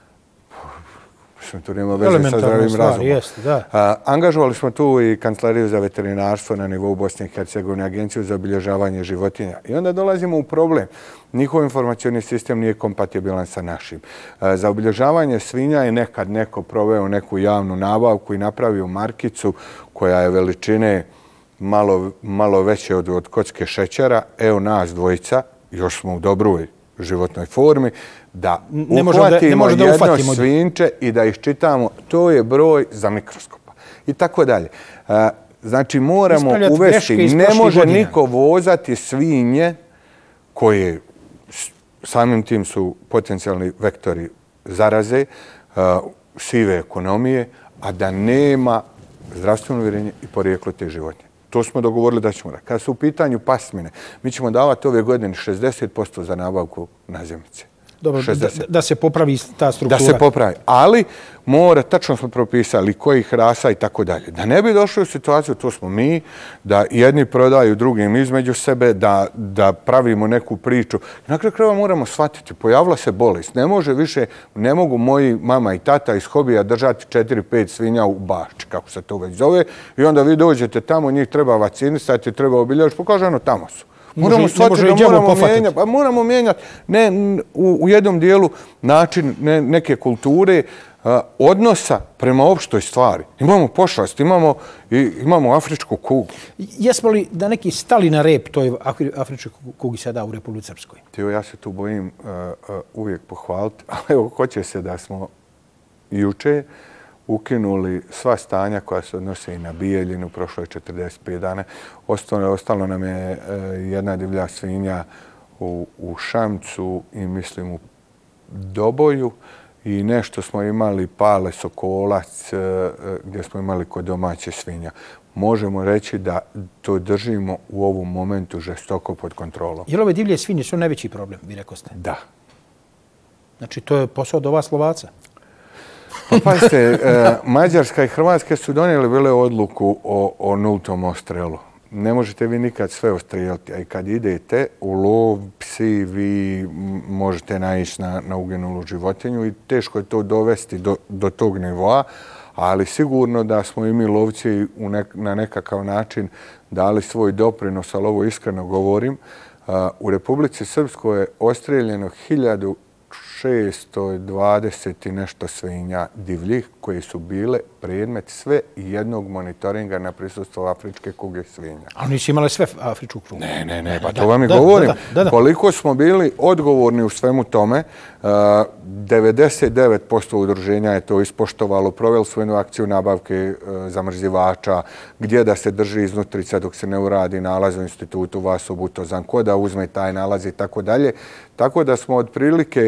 To nema veze sa zdravim razumom. Jest, da. A, angažovali smo tu i Kancelariju za veterinarstvo na nivou Bosne i Hercegovine, Agenciju za obilježavanje životinja. I onda dolazimo u problem. Njihov informacioni sistem nije kompatibilan sa našim. A, za obilježavanje svinja je nekad neko proveo neku javnu nabavku i napravio markicu koja je veličine malo, malo veće od, od kocke šećera. Evo nas dvojica, još smo u dobroj životnoj formi, da ne uhvatimo da, ne jedno svinče i da iščitamo, to je broj za mikroskopa. I tako dalje. Znači, moramo uvesti, ne može godina. Niko vozati svinje koje samim tim su potencijalni vektori zaraze, sive ekonomije, a da nema zdravstveno uvjerenje i porijeklo te životinje. To smo dogovorili da ćemo. Kada su u pitanju pasmine, mi ćemo davati ove godine šezdeset posto za nabavku nazemice. Dobro, da, da se popravi ta struktura. Da se popravi. Ali mora, tačno smo propisali kojih rasa i tako dalje. Da ne bi došli u situaciju, to smo mi, da jedni prodaju drugim između sebe, da, da pravimo neku priču. Na kraju krajeva moramo shvatiti, pojavila se bolest. Ne može više, ne mogu moji mama i tata iz hobija držati četiri pet svinja u bašči, kako se to već zove. I onda vi dođete tamo, njih treba vakcinisati, treba obilježiti, pokaže ono, tamo su. Moramo shvatiti da moramo mijenjati, pa moramo mijenjati ne, u, u jednom dijelu način ne, neke kulture, a, odnosa prema opštoj stvari. Imamo pošast, imamo, i, imamo afričku kugu. Jesmo li da neki stali na rep toj afričkoj kugi sada u Republici Srpskoj? Tio, ja se tu bojim uh, uh, uvijek pohvaliti, ali evo, hoće se da smo juče ukinuli sva stanja koja se odnose i na Bijeljinu, prošlo je četrdeset pet dana. Ostalo, ostalo nam je e, jedna divlja svinja u, u Šamcu i mislim u Doboju i nešto smo imali Pale Sokolac e, gdje smo imali kod domaće svinja. Možemo reći da to držimo u ovom momentu žestoko pod kontrolom. Jer ove divlje svinje su najveći problem, vi rekoste? Da. Znači to je posao do vas lovaca? Pa pazite, e, Mađarska i Hrvatska su donijeli bile odluku o, o nultom ostrelu. Ne možete vi nikad sve ostrijeliti, a i kad idete u lov, psi, vi možete naići na, na uginulu životinju i teško je to dovesti do, do tog nivoa, ali sigurno da smo i mi lovci u nek, na nekakav način dali svoj doprinos, ali ovo iskreno govorim. U Republici Srpskoj je ostreljeno hiljadu šesto dvadeset i nešto svinja divljih koje su bile predmet sve jednog monitoringa na prisustvo afričke kuge svinja. Ali nisu imale sve afričku kugu? Ne, ne, ne, pa to vam i govorim. Koliko smo bili odgovorni u svemu tome, devedeset devet posto udruženja je to ispoštovalo, proveli su jednu akciju nabavke zamrzivača, gdje da se drži iznutrica dok se ne uradi nalaz u institutu Vaso Butozan, ko da uzme taj nalaz i tako dalje. Tako da smo otprilike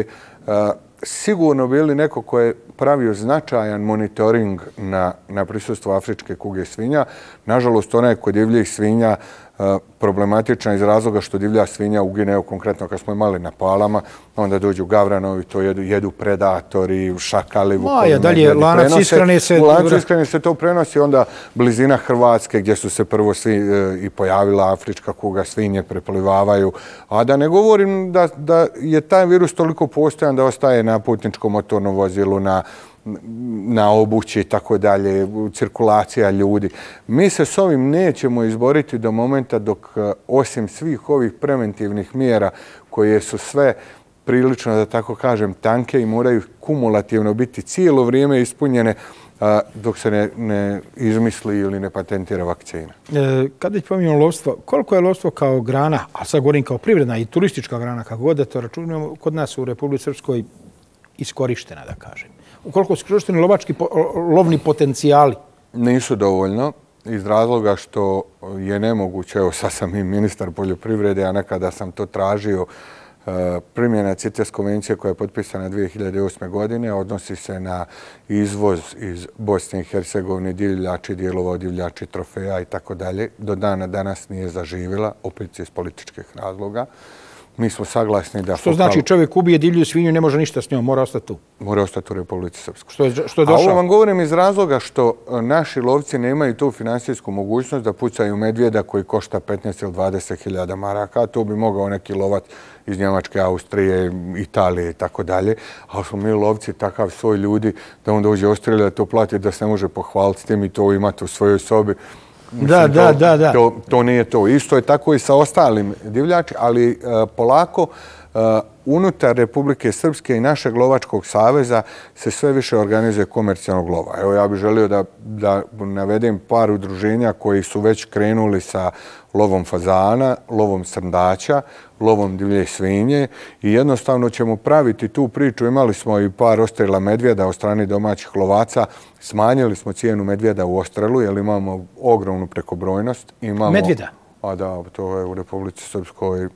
sigurno bili neko ko je pravio značajan monitoring na, na prisustvo afričke kuge svinja. Nažalost, ona je kod divljih svinja problematična iz razloga što divlja svinja ugine, evo konkretno kad smo imali na Palama, onda dođu gavranovi, to jedu, jedu predatori, šakali, vukovi, dalje, lanac ishrane se... U lancu ishrane se to prenosi, onda blizina Hrvatske gdje su se prvo svi e, i pojavila afrička kuga svinje, preplivavaju. A da ne govorim da, da je taj virus toliko postojan da ostaje na putničkom motornom vozilu, na na obući i tako dalje, cirkulacija ljudi. Mi se s ovim nećemo izboriti do momenta dok osim svih ovih preventivnih mjera koje su sve prilično, da tako kažem, tanke i moraju kumulativno biti cijelo vrijeme ispunjene dok se ne, ne izmisli ili ne patentira vakcina. E, kad već pominjamo lovstvo, koliko je lovstvo kao grana, a sad govorim kao privredna i turistička grana, kako god da to računamo, kod nas u Republici Srpskoj iskorištena, da kažem? Ukoliko su iskorišteni lovački, lovni potencijali? Nisu dovoljno, iz razloga što je nemoguće, evo sad sam i ministar poljoprivrede, a nekada sam to tražio, primjena CITES konvencije koja je potpisana dvije hiljade osme. godine, odnosi se na izvoz iz Bosne i Hercegovine divljači, dijelova od divljači, trofeja i tako dalje. Do dana danas nije zaživjela, opet iz političkih razloga. Mi smo saglasni da... Što znači čovjek ubije divlju svinju i ne može ništa s njom, mora ostati tu? Mora ostati u Republici Srpskoj. Što je, što je došao? A ovo vam govorim iz razloga što naši lovci nemaju tu finansijsku mogućnost da pucaju medvjeda koji košta petnaest ili dvadeset hiljada maraka. To bi mogao neki lovat iz Njemačke, Austrije, Italije i tako dalje. Ali smo mi lovci takav svoj ljudi da on dođe ostrelja, to plati da se ne može pohvaliti s tim i to imati u svojoj sobi. Mislim, da, da, to, da, da. To, to nije to. Isto je tako i sa ostalim divljači, ali uh, polako uh, unutar Republike Srpske i našeg lovačkog saveza se sve više organizuje komercijalnog lova. Evo, ja bih želio da, da navedem par udruženja koji su već krenuli sa lovom fazana, lovom srndaća, lovom divlje svinje i jednostavno ćemo praviti tu priču. Imali smo i par ostrela medvjeda od strane domaćih lovaca. Smanjili smo cijenu medvjeda u ostrelu jer imamo ogromnu prekobrojnost. Imamo, medvjeda? A da, to je u Republici Srpskoj.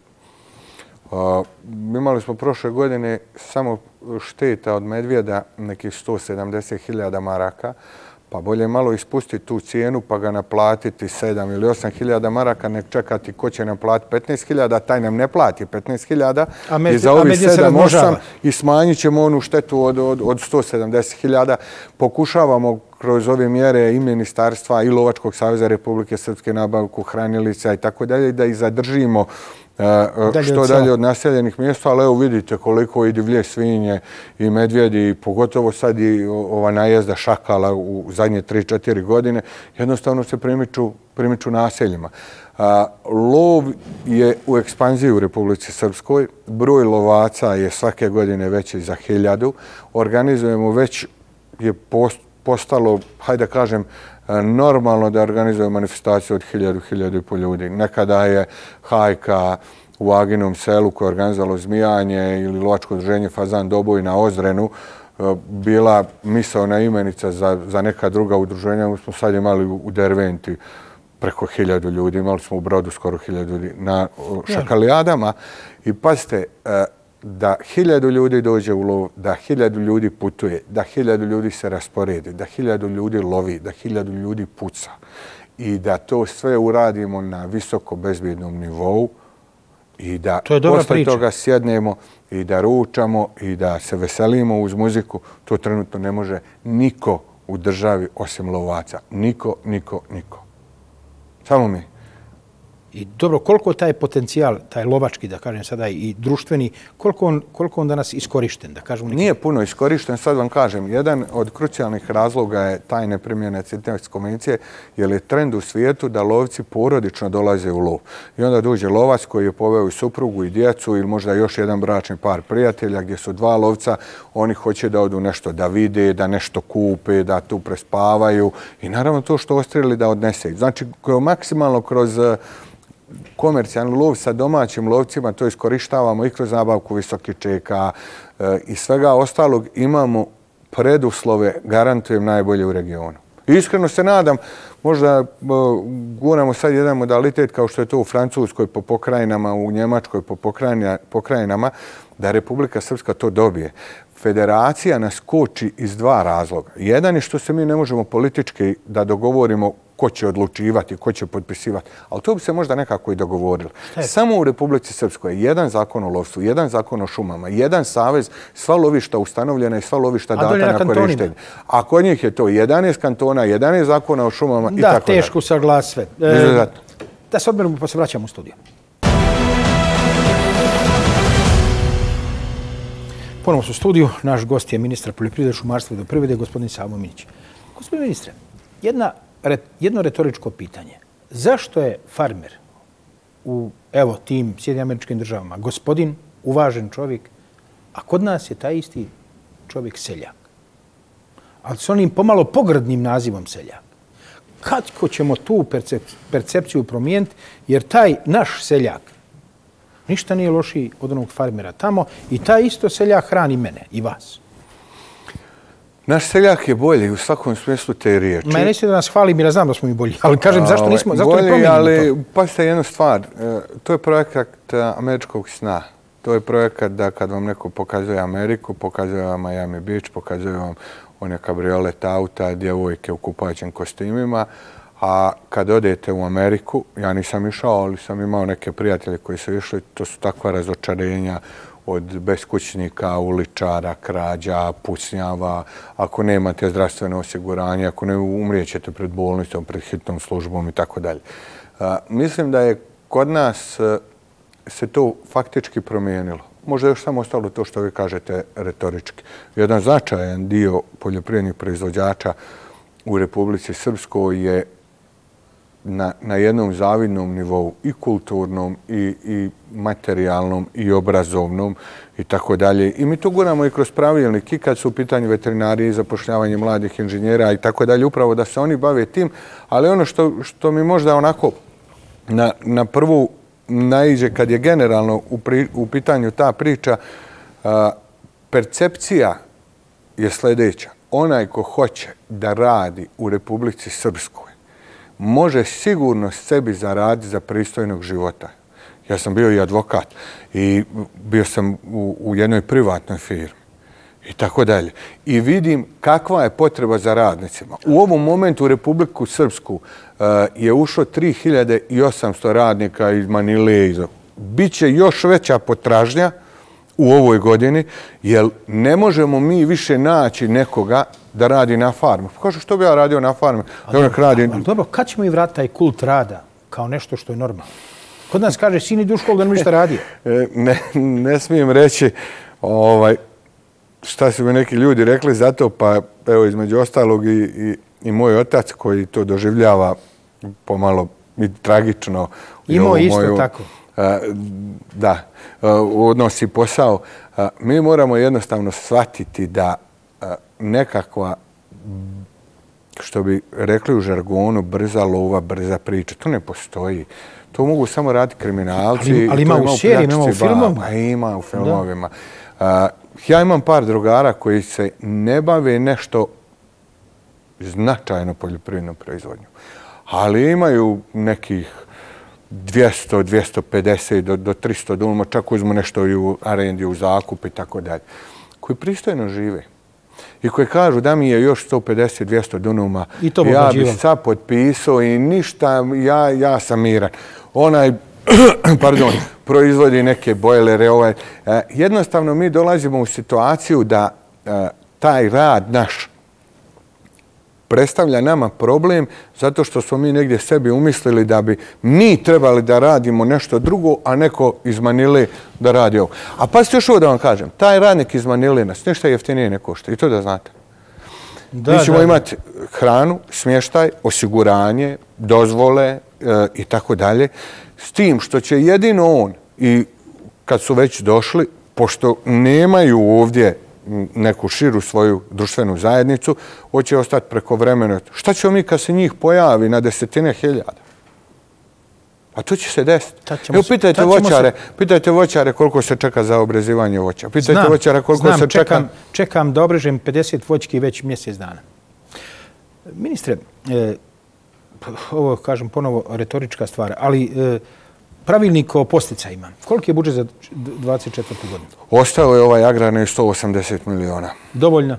Uh, imali smo prošle godine samo šteta od medvjeda nekih sto sedamdeset hiljada maraka, pa bolje malo ispustiti tu cijenu pa ga naplatiti sedam ili osam hiljada maraka, nek čekati ko će nam platiti petnaest hiljada, taj nam ne plati petnaest hiljada i za ovih sedam osam i smanjit ćemo onu štetu od, od, od sto sedamdeset hiljada. Pokušavamo kroz ove mjere i ministarstva i Lovačkog saveza Republike Srpske, nabavku hranilica i tako dalje, da ih zadržimo Dalje što dalje od naseljenih mjesta, ali evo vidite koliko i divlje svinje i medvjedi, pogotovo sad i ova najezda šakala u zadnje tri četiri godine, jednostavno se primiču, primiču naseljima. A, lov je u ekspanziji u Republici Srpskoj, broj lovaca je svake godine veći za hiljadu, organizujemo već je post, postalo, hajde da kažem, normalno da organizuje manifestaciju od hiljadu, hiljadu i pol ljudi. Nekada je hajka u Aginom selu koje je organizalo zmijanje ili lovačko udruženje Fazan Doboj na Ozrenu bila misaona imenica za, za neka druga udruženja. Mi smo sad imali u Derventi preko hiljadu ljudi, imali smo u Brodu skoro hiljadu ljudi na šakalijadama. I pazite, da hiljadu ljudi dođe u lov, da hiljadu ljudi putuje, da hiljadu ljudi se rasporedi, da hiljadu ljudi lovi, da hiljadu ljudi puca i da to sve uradimo na visoko bezbjednom nivou i da posle toga sjednemo i da ručamo i da se veselimo uz muziku, to trenutno ne može niko u državi osim lovaca. Niko, niko, niko. Samo mi. I dobro, koliko taj potencijal, taj lovački, da kažem sada, i društveni, koliko on, koliko on danas iskorišten, da kažem? Neki... Nije puno iskorišten, sad vam kažem. Jedan od krucijalnih razloga je tajne primjene Citinevske konvencije, jer je trend u svijetu da lovci porodično dolaze u lov. I onda dođe lovac koji je poveo i suprugu i djecu ili možda još jedan bračni par prijatelja gdje su dva lovca, oni hoće da odu nešto da vide, da nešto kupe, da tu prespavaju i naravno to što ostrijeli da odnese. Znači, maksimalno kroz komercijalni lov sa domaćim lovcima, to iskorištavamo i kroz nabavku visokih čeka e, i svega ostalog, imamo preduslove, garantujem, najbolje u regionu. I iskreno se nadam, možda e, guramo sad jedan modalitet kao što je to u Francuskoj po pokrajinama, u Njemačkoj po pokrajinama, da Republika Srpska to dobije. Federacija nas koči iz dva razloga. Jedan je što se mi ne možemo politički da dogovorimo ko će odlučivati, ko će potpisivati, ali to bi se možda nekako i dogovorilo. Samo u Republici Srpskoj je jedan zakon o lovstvu, jedan zakon o šumama, jedan savez, sva lovišta ustanovljena i sva lovišta data na korištenje. A kod njih je to jedanaest kantona, jedanaest zakona o šumama i tako dalje. Da, teško saglas sve. E, da se odmerimo pa se vraćamo u studiju. Ponovno su u studiju. Naš gost je ministar poljoprivrede, šumarstva i vodoprivrede, gospodin Savo Minić. Gospodin ministre, jedna jedno retoričko pitanje. Zašto je farmer u, evo, tim Sjedinjenim Američkim Državama gospodin, uvažen čovjek, a kod nas je taj isti čovjek seljak? Ali s onim pomalo pogrdnim nazivom seljak. Kako ćemo tu percepciju promijeniti? Jer taj naš seljak ništa nije lošiji od onog farmera tamo i taj isto seljak hrani mene i vas. Naš seljak je bolji u svakom smislu te riječi. Ma ne da nas hvalim jer znam da smo mi bolji, ali kažem zašto nismo, zašto ne promijenimo to? Ali pasite jednu stvar, to je projekat američkog sna. To je projekat da kad vam neko pokazuje Ameriku, pokazuje vam Miami Beach, pokazuje vam one kabriolet auta, djevojke u kupaćim kostimima, a kad odete u Ameriku, ja nisam išao, ali sam imao neke prijatelje koji su išli, to su takva razočarenja od beskućnika, uličara, krađa, pucnjava, ako nemate zdravstveno osiguranje, ako ne umrijećete pred bolnicom, pred hitnom službom i tako dalje. Mislim da je kod nas se to faktički promijenilo. Možda još samo ostalo to što vi kažete retorički. Jedan značajan dio poljoprivrednih proizvođača u Republici Srpskoj je na, na jednom zavidnom nivou i kulturnom i, i materijalnom i obrazovnom i tako dalje. I mi to guramo i kroz pravilnik i kad su u pitanju veterinarije i zapošljavanje mladih inženjera i tako dalje, upravo da se oni bave tim. Ali ono što, što mi možda onako na, na prvu naiđe kad je generalno u, pri, u pitanju ta priča, a, percepcija je sljedeća. Onaj ko hoće da radi u Republici Srpskoj može sigurno sebi zaraditi za pristojnog života. Ja sam bio i advokat i bio sam u, u jednoj privatnoj firmi i tako dalje. I vidim kakva je potreba za radnicima. U ovom momentu u Republiku Srpsku uh, je ušlo tri hiljade osamsto radnika iz Manile. Iz... Biće još veća potražnja u ovoj godini, jer ne možemo mi više naći nekoga da radi na farmi. Kažu, što bi ja radio na farmi? Ali, radi... ali dobro, kad ćemo i vratiti taj kult rada kao nešto što je normalno? Kod nas kaže, sin ide u školu da ne ništa radio. ne, ne smijem reći ovaj, šta su mi neki ljudi rekli za to, pa evo između ostalog i, i, i moj otac koji to doživljava pomalo i tragično. Imao isto moju, tako. A, da, odnosi posao. A, mi moramo jednostavno shvatiti da a, nekakva, što bi rekli u žargonu, brza lova, brza priča, to ne postoji. To mogu samo raditi kriminalci. Ali, ali ima u serijima, ima u filmovima. Ima u filmovima. A, ja imam par drugara koji se ne bave nešto značajno poljoprivrednom proizvodnju. Ali imaju nekih dvjesto, dvjesto pedeset do, do tristo dunuma, čak uzmu nešto i u arendi, u zakup i tako dalje, koji pristojno žive. I koji kažu da mi je još sto pedeset do dvjesto dunuma, ja bih sad potpisao i ništa, ja, ja sam miran. Onaj, pardon, proizvodi neke bojlere. Ovaj. Jednostavno mi dolazimo u situaciju da taj rad naš predstavlja nama problem zato što smo mi negdje sebi umislili da bi mi trebali da radimo nešto drugo, a neko iz Manile da radi ovo. A pazite još ovo da vam kažem, taj radnik iz Manile nas ništa jeftinije ne košta. I to da znate. Da, mi ćemo da, imati hranu, smještaj, osiguranje, dozvole e, i tako dalje. S tim što će jedino on, i kad su već došli, pošto nemaju ovdje neku širu svoju društvenu zajednicu, hoće ostati preko vremena. Šta ćemo mi kad se njih pojavi na desetine hiljada? A to će se desiti. Evo, pitajte voćare, pitajte voćare koliko se čeka za obrezivanje voća. Pitajte znam, voćara koliko znam, se čeka... Čekam, čekam da obrežem pedeset voćki već mjesec dana. Ministre, e, ovo kažem ponovo retorička stvar, ali e, pravilnik o posticajima. Koliki je budžet za dvadeset četvrtu godinu? Ostao je ovaj agrarni sto osamdeset miliona. Dovoljno?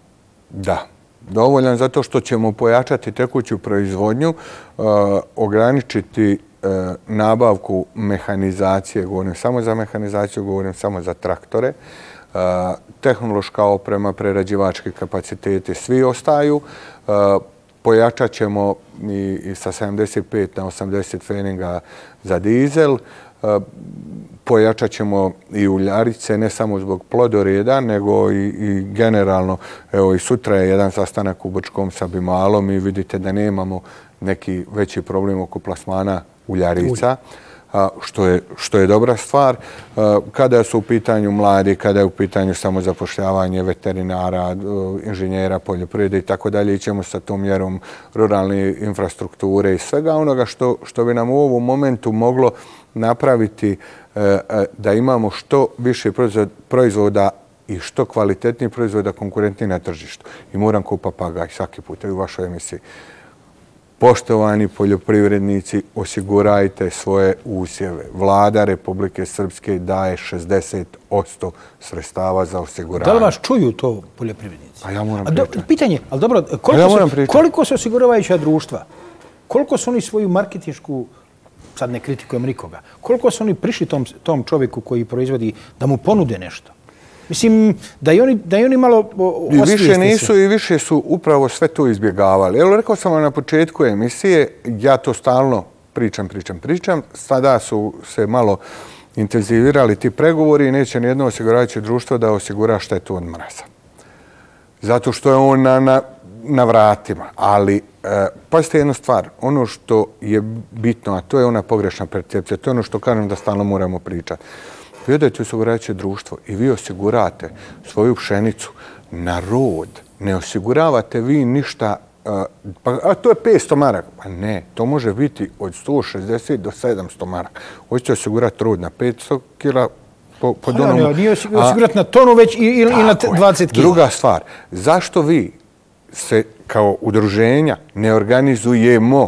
Da. Dovoljan zato što ćemo pojačati tekuću proizvodnju, uh, ograničiti uh, nabavku mehanizacije, govorim samo za mehanizaciju, govorim samo za traktore, uh, tehnološka oprema, prerađivački kapaciteti, svi ostaju. Uh, pojačat ćemo i, i sa sedamdeset pet na osamdeset feninga za dizel. Uh, Pojačat ćemo i uljarice, ne samo zbog plodoreda, nego i, i generalno. Evo i sutra je jedan sastanak u Brčkom sa Bimalom i vidite da nemamo neki veći problem oko plasmana uljarica, a, što, je, što je dobra stvar. A, kada su u pitanju mladi, kada je u pitanju samozapošljavanje veterinara, inženjera, poljoprivrede i tako dalje, ićemo sa tom mjerom ruralne infrastrukture i svega onoga što, što bi nam u ovom momentu moglo napraviti da imamo što više proizvoda i što kvalitetniji proizvoda konkurentniji na tržištu. I moram kao papagaj svaki put u vašoj emisiji. Poštovani poljoprivrednici, osigurajte svoje usjeve. Vlada Republike Srpske daje šezdeset posto sredstava za osiguranje. Da li vas čuju to poljoprivrednici? A ja moram pričati. Pitanje, ali dobro, koliko, ja su, koliko su osiguravajuća društva? Koliko su oni svoju marketinšku, sad ne kritikujem nikoga, koliko su oni prišli tom, tom čovjeku koji proizvodi da mu ponude nešto? Mislim, da i oni, da i oni malo osvijeste se. I više nisu i više su upravo sve to izbjegavali. Evo, rekao sam vam na početku emisije, ja to stalno pričam, pričam, pričam. Sada su se malo intenzivirali ti pregovori i neće nijedno osiguravajuće društvo da osigura štetu od mraza. Zato što je on na, na, na vratima. Ali, e, pazite jednu stvar, ono što je bitno, a to je ona pogrešna percepcija, to je ono što kažem da stalno moramo pričati. Vi odajete osiguravajuće društvo i vi osigurate svoju pšenicu na rod. Ne osiguravate vi ništa, pa, a to je petsto maraka. Pa ne, to može biti od sto šezdeset do sedamsto maraka. Hoćete osigurati rod na petsto kila po, po donomu. Ne, nije osigurati na tonu već i, i, i na dvadeset kila. Druga stvar, zašto vi se kao udruženja ne organizujemo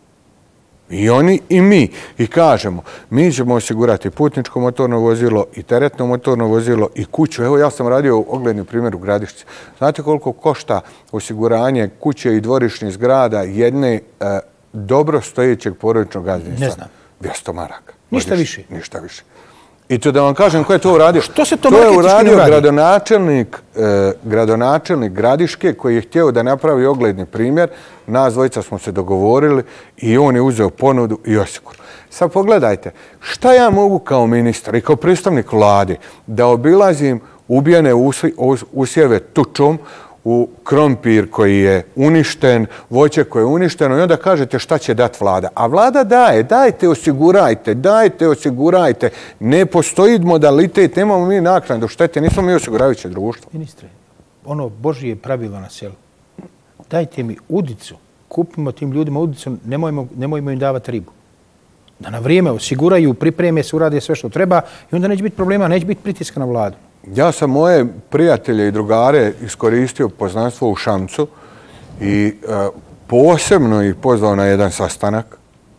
i oni i mi i kažemo, mi ćemo osigurati putničko motorno vozilo i teretno motorno vozilo i kuću. Evo, ja sam radio ogledni primjer u Gradišci. Znate koliko košta osiguranje kuće i dvorišnih zgrada jedne e, dobro stojećeg porodičnog gazdinstva? Ne znam. dvjesto maraka. Ništa više? Ništa više. I to da vam kažem ko je to uradio. Što se to, to je uradio gradonačelnik, eh, gradonačelnik Gradiške koji je htio da napravi ogledni primjer. Nas dvojica smo se dogovorili i on je uzeo ponudu i osigurao. Sad pogledajte, šta ja mogu kao ministar i kao predstavnik vlade da obilazim ubijene usjeve tučom, u krompir koji je uništen, voće koje je uništeno i onda kažete šta će dati vlada. A vlada daje, dajte osigurajte, dajte osigurajte. Ne postoji modalitet, nemamo mi naknadu štete, nismo mi osiguravajuće društvo. Ministre, ono Božije pravilo na selu. Dajte mi udicu, kupimo tim ljudima udicu, nemojmo, nemojmo im davati ribu. Da na vrijeme osiguraju, pripreme se, urade sve što treba i onda neće biti problema, neće biti pritiska na vladu. Ja sam moje prijatelje i drugare iskoristio poznanstvo u Šamcu i e, posebno ih pozvao na jedan sastanak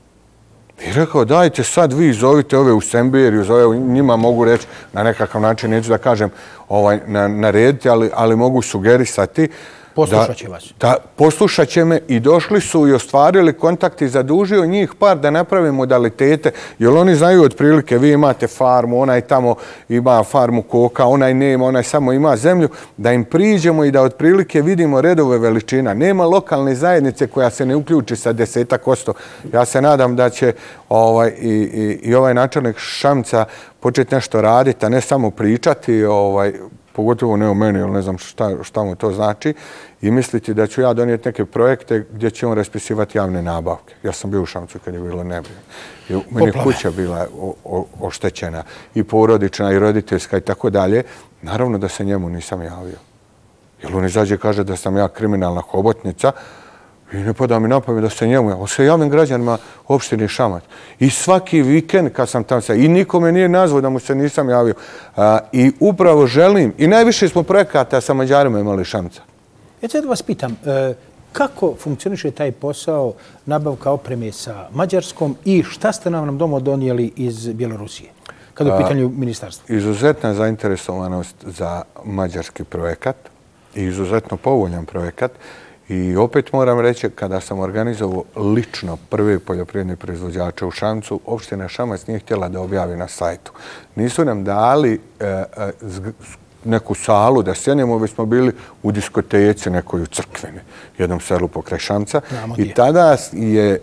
i rekao dajte sad vi zovite ove u Sembiriju, zove, njima mogu reći na nekakav način, neću da kažem ovaj, na, narediti, ali, ali mogu sugerisati Poslušat će vas. Da, poslušat će me i došli su i ostvarili kontakt i zadužio njih par da naprave modalitete, jer oni znaju otprilike, vi imate farmu, onaj tamo ima farmu koka, onaj nema, onaj samo ima zemlju, da im priđemo i da otprilike vidimo redove veličina. Nema lokalne zajednice koja se ne uključi sa desetak posto. Ja se nadam da će ovaj, i, i, i ovaj načelnik Šamca početi nešto raditi, a ne samo pričati, ovaj, pogotovo ne o meni, jer ne znam šta, šta mu to znači, i misliti da ću ja donijeti neke projekte gdje će on raspisivati javne nabavke. Ja sam bio u Šamcu kad je bilo nebrije. Meni je kuća bila o, o, oštećena, i porodična, i roditeljska, i tako dalje. Naravno da se njemu nisam javio. Jer on izađe i kaže da sam ja kriminalna hobotnica, i ne pada mi na pamet da se njemu javio. On se javim građanima opštine Šamac. I svaki vikend kad sam tam se, i nikome nije nazvao da mu se nisam javio. A, I upravo želim, i najviše smo projekata sa Mađarima imali Šamca. Ja sad vas pitam, e, kako funkcioniše taj posao nabavka opreme sa Mađarskom i šta ste nam domo donijeli iz Bjelorusije? Kada je u pitanju ministarstva. Izuzetna zainteresovanost za mađarski projekat i izuzetno povoljan projekat. I opet moram reći, kada sam organizovao lično prve poljoprivredne proizvođače u Šamcu, opština Šamac nije htjela da objavi na sajtu. Nisu nam dali e, e, neku salu da sjednemo, već smo bili u diskoteci nekoj u Crkveni, jednom selu pokraj Šamca. I tada je e,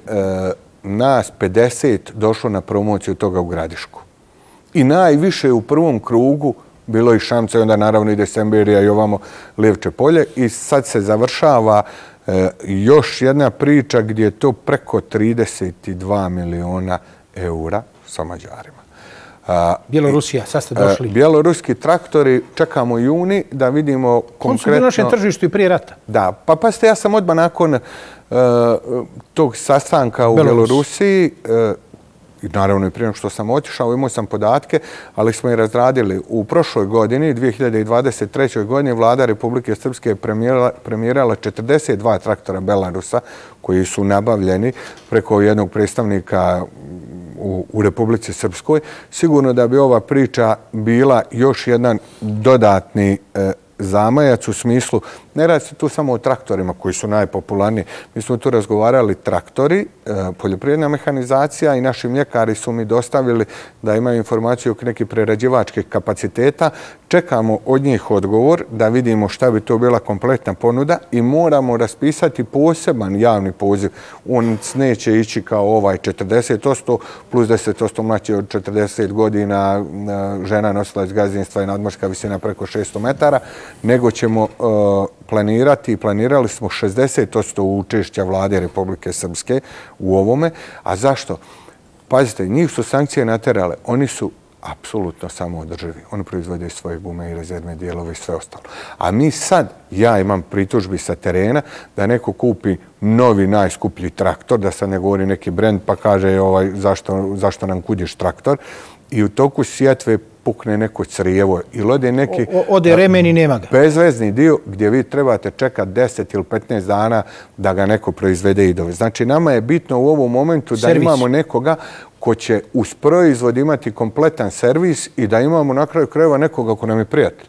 nas pedeset došlo na promociju toga u Gradišku. I najviše u prvom krugu bilo i Šamca, i onda naravno ide Semberija i ovamo Livče polje. I sad se završava e, još jedna priča gdje je to preko trideset dva miliona eura sa Mađarima. A, Bjelorusija, sad ste došli. A, bjeloruski traktori, čekamo juni da vidimo konkretno... On su bili na našem tržištu i prije rata. Da, pa pasite, ja sam odmah nakon uh, tog sastanka u Belorus. Bjelorusiji, uh, i naravno i prije što sam otišao, imao sam podatke, ali smo i razradili. U prošloj godini, dvije hiljade dvadeset trećoj godini, vlada Republike Srpske je premijerala četrdeset dva traktora Belarusa koji su nabavljeni preko jednog predstavnika u, u Republici Srpskoj. Sigurno da bi ova priča bila još jedan dodatni e, zamajac u smislu, ne radi se tu samo o traktorima koji su najpopularniji. Mi smo tu razgovarali traktori, poljoprivredna mehanizacija, i naši mljekari su mi dostavili da imaju informaciju o nekih prerađivačkih kapaciteta. Čekamo od njih odgovor da vidimo šta bi to bila kompletna ponuda i moramo raspisati poseban javni poziv. On neće ići kao ovaj četrdeset posto plus deset posto mlađi od četrdeset godina, žena nosilac gazdinstva i nadmorska visina preko šesto metara, nego ćemo uh, planirati i planirali smo šezdeset posto učešća vlade Republike Srpske u ovome. A zašto? Pazite, njih su sankcije naterale. Oni su apsolutno samoodrživi. Oni proizvode svoje gume i rezervne dijelove i sve ostalo. A mi sad, ja imam pritužbi sa terena da neko kupi novi najskuplji traktor, da sad ne govori neki brend pa kaže ovaj, zašto, zašto nam kudiš traktor, i u toku sjetve pukne neko crijevo ili ode neki... O, ode remen i nema ga. Bezvezni dio gdje vi trebate čekati deset ili petnaest dana da ga neko proizvede i dovede. Znači, nama je bitno u ovom momentu da servis. Imamo nekoga ko će uz proizvod imati kompletan servis i da imamo na kraju krajeva nekoga ko nam je prijatelj.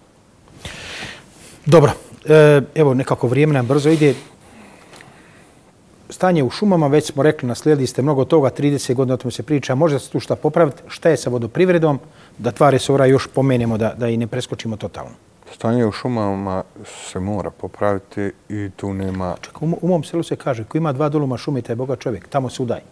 Dobro. E, evo, nekako vrijeme nam brzo ide. Stanje u šumama, već smo rekli, naslijedili ste mnogo toga, trideset godina o tome se priča, može se tu šta popraviti. Šta je sa vodoprivredom? Da dva resora još pomenemo, da, da i ne preskočimo totalno. Stanje u šumama se mora popraviti i tu nema... Čekaj, u, u mom selu se kaže, ko ima dva doluma šume, taj je bogat čovjek, tamo se udaj.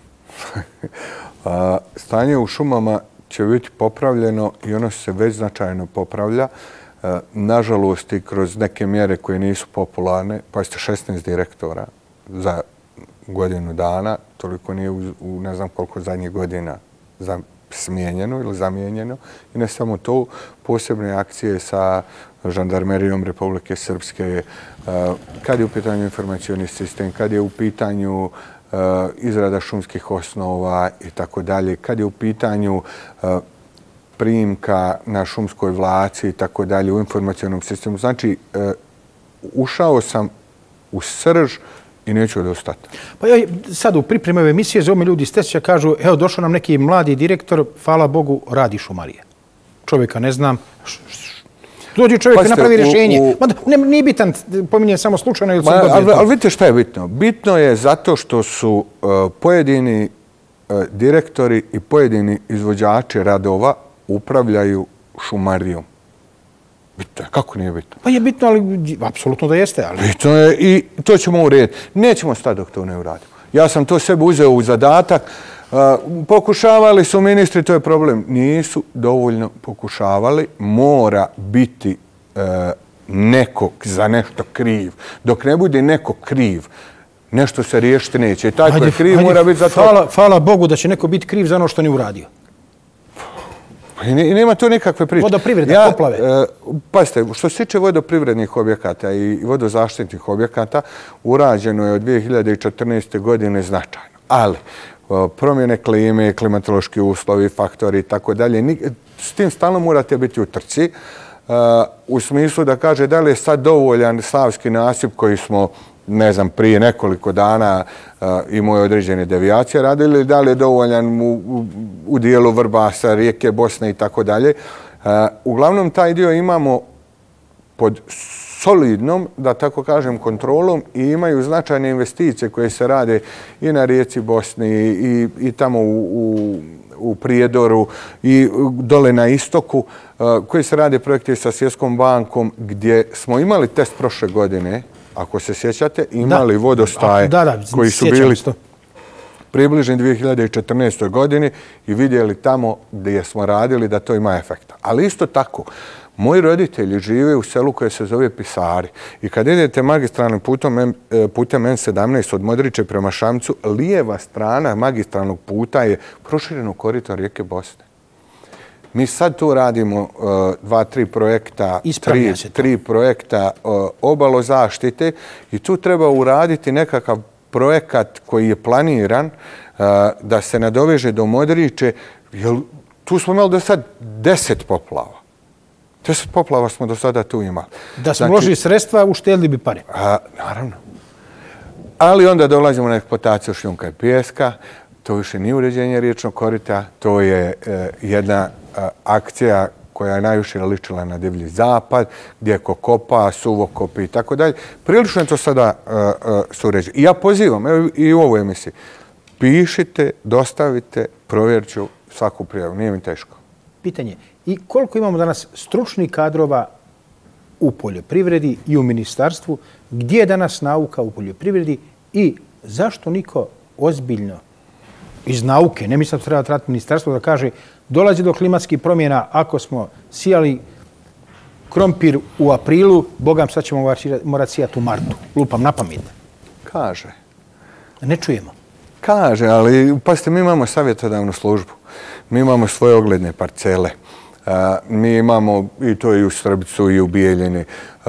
A, stanje u šumama će biti popravljeno i ono se već značajno popravlja. A, nažalost, i kroz neke mjere koje nisu popularne, pa ste šesnaest direktora za godinu dana, toliko nije u, u ne znam koliko zadnjih godina za smijenjeno ili zamijenjeno. I ne samo to, posebne akcije sa žandarmerijom Republike Srpske, kad je u pitanju informacioni sistem, kad je u pitanju izrada šumskih osnova i tako dalje, kad je u pitanju primka na šumskoj vlaci i tako dalje u informacionom sistemu. Znači, ušao sam u srž i neću odostati. Pa ja sad u pripremi ove emisije zove me ljudi iz Tesća, kažu, evo došao nam neki mladi direktor, hvala Bogu, radi šumarije. Čovjeka ne znam. Dođe čovjek i napravi rješenje. Nije bitan, pominjem samo slučajno ili sam dobio. Ali vidite šta je bitno? Bitno je zato što su pojedini direktori i pojedini izvođači radova upravljaju šumarijom. Bitno je. Kako nije bitno? Pa je bitno, ali apsolutno da jeste. Bitno je i to ćemo urediti. Nećemo stati dok to ne uradimo. Ja sam to sebi uzeo u zadatak. Pokušavali su ministri, to je problem. Nisu dovoljno pokušavali. Mora biti neko za nešto kriv. Dok ne bude neko kriv, nešto se riješiti neće. I taj koji je kriv mora biti za to. Hvala Bogu da će neko biti kriv za ono što nije uradio. I nema to nikakve priče. Vodoprivreda, poplave. Pazite, što se tiče vodoprivrednih objekata i vodozaštitnih objekata, urađeno je od dvije hiljade četrnaeste. godine značajno. Ali promjene klime, klimatološki uslovi, faktori i tako dalje, s tim stalno morate biti u trci. U smislu da kaže da li je sad dovoljan Savski nasip koji smo, ne znam, prije nekoliko dana imao je određene devijacije radili, da li je dovoljan u dijelu Vrbasa, rijeke Bosne i tako dalje. Uglavnom, taj dio imamo pod solidnom, da tako kažem, kontrolom i imaju značajne investicije koje se rade i na rijeci Bosni i tamo u Prijedoru i dole na istoku, koji se rade projekte sa Svjetskom bankom gdje smo imali test prošle godine, ako se sjećate, imali vodostaje koji su bili približni dvije hiljade četrnaestoj. godini i vidjeli tamo gdje smo radili da to ima efekta. Ali isto tako, moji roditelji žive u selu koje se zove Pisari i kad idete magistralnim putem N sedamnaest od Modriče prema Šamcu, lijeva strana magistralnog puta je prošireno korito rijeke Bosne. Mi sad tu radimo dva, tri projekta, tri, tri projekta obalozaštite i tu treba uraditi nekakav projekat koji je planiran da se nadoveže do Modriče. Tu smo imali do sad deset poplava. Deset poplava smo do sada tu imali. Da smo uložili sredstva, uštedili bi pare. Naravno. Ali onda dolazimo na eksploataciju šljunka i pijeska. To više nije uređenje riječnog korita. To je jedna akcija koja je najviše ličila na divlji zapad, gdje ko kopa, suvokopi i tako dalje. Prilično je to sada suređeno. I ja pozivam, evo i u ovoj emisiji, pišite, dostavite, provjerit ću svaku prijavu. Nije mi teško. Pitanje. I koliko imamo danas stručnih kadrova u poljoprivredi i u ministarstvu? Gdje je danas nauka u poljoprivredi i zašto niko ozbiljno iz nauke, ne mislim da treba trati ministarstvo, da kaže dolazi do klimatskih promjena ako smo sijali krompir u aprilu, bogam sad ćemo morati sijati u martu. Lupam na pamet. Kaže. Ne čujemo. Kaže, ali pazite, mi imamo savjetodavnu službu. Mi imamo svoje ogledne parcele. Mi imamo, i to i u Srbicu i u Bijeljini,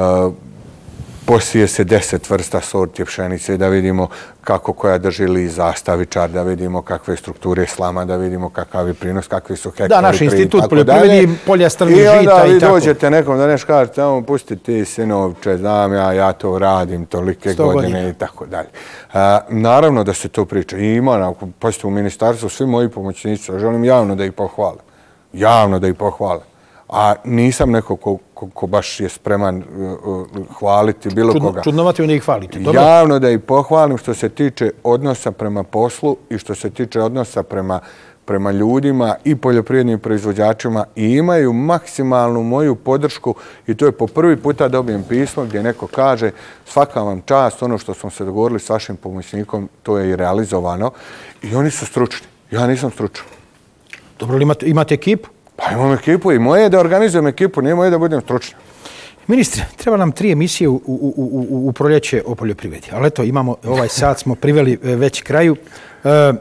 posije se deset vrsta sorti pšenice da vidimo kako koja drži list, zastavičar, da vidimo kakve strukture slama, da vidimo kakav je prinos, kakvi su hektari. Da, naš institut poljoprivredi, polja strnih žita i tako. I onda vi dođete nekom da neš kažete, tamo pusti ti sinovče, znam ja, ja to radim tolike godine i tako dalje. Naravno da se to priča. I ima, pazite, u ministarstvu svi moji pomoćnici, želim javno da ih pohvalim. Javno da ih pohvalim. A nisam neko ko, ko, ko baš je spreman uh, hvaliti bilo Čudno, koga. Čudnovati da ih hvalite. Dobro. Javno da ih pohvalim što se tiče odnosa prema poslu i što se tiče odnosa prema, prema ljudima i poljoprivrednim proizvođačima i imaju maksimalnu moju podršku i to je po prvi puta dobijem pismo gdje neko kaže svaka vam čast, ono što smo se dogovorili s vašim pomoćnikom, to je i realizovano i oni su stručni. Ja nisam stručan. Dobro, li imate, imate ekipu? Pa imam ekipu i moje je da organizujem ekipu, nije moje da budem stručan. Ministre, treba nam tri emisije u, u, u, u proljeće o poljoprivredi. Ali eto, imamo, ovaj sat smo priveli već kraju. E,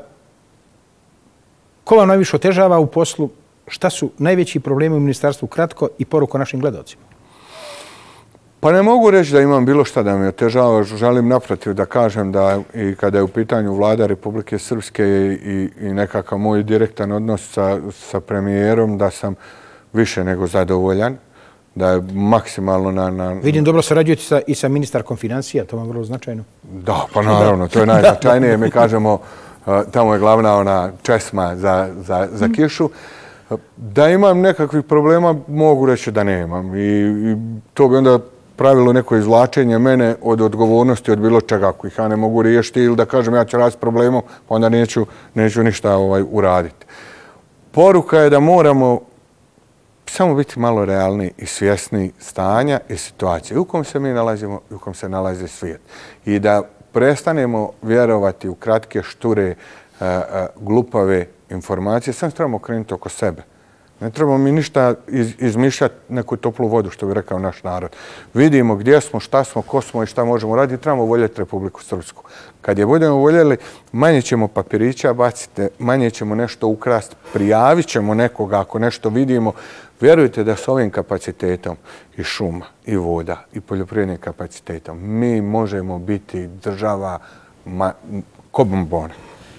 ko vam najviše otežava u poslu? Šta su najveći problemi u ministarstvu kratko i poruku našim gledalcima? Pa ne mogu reći da imam bilo šta da mi otežava. Želim naprotiv da kažem da i kada je u pitanju vlada Republike Srpske i, i nekakav moj direktan odnos sa, sa premijerom, da sam više nego zadovoljan, da je maksimalno na... na... Vidim, dobro sarađujete sa, i sa ministarkom financija, to vam je vrlo značajno. Da, pa naravno, to je najznačajnije. Mi kažemo, tamo je glavna ona česma za, za, za kišu. Da imam nekakvih problema, mogu reći da nemam. I, i to bi onda pravilo neko izvlačenje mene od odgovornosti od bilo čega ako ih ja ne mogu riješiti ili da kažem ja ću raditi s problemom, pa onda neću, neću ništa ovaj, uraditi. Poruka je da moramo samo biti malo realni i svjesni stanja i situacije u kom se mi nalazimo i u kom se nalazi svijet. I da prestanemo vjerovati u kratke, šture, uh, uh, glupave informacije, samo trebamo krenuti oko sebe. Ne trebamo mi ništa iz, izmišljati neku toplu vodu, što bi rekao naš narod. Vidimo gdje smo, šta smo, ko smo i šta možemo raditi, trebamo voljeti Republiku Srpsku. Kad je budemo voljeli, manje ćemo papirića baciti, manje ćemo nešto ukrasti, prijavit ćemo nekoga ako nešto vidimo. Vjerujte da s ovim kapacitetom i šuma, i voda, i poljoprivrednim kapacitetom mi možemo biti država ma, ko bombona.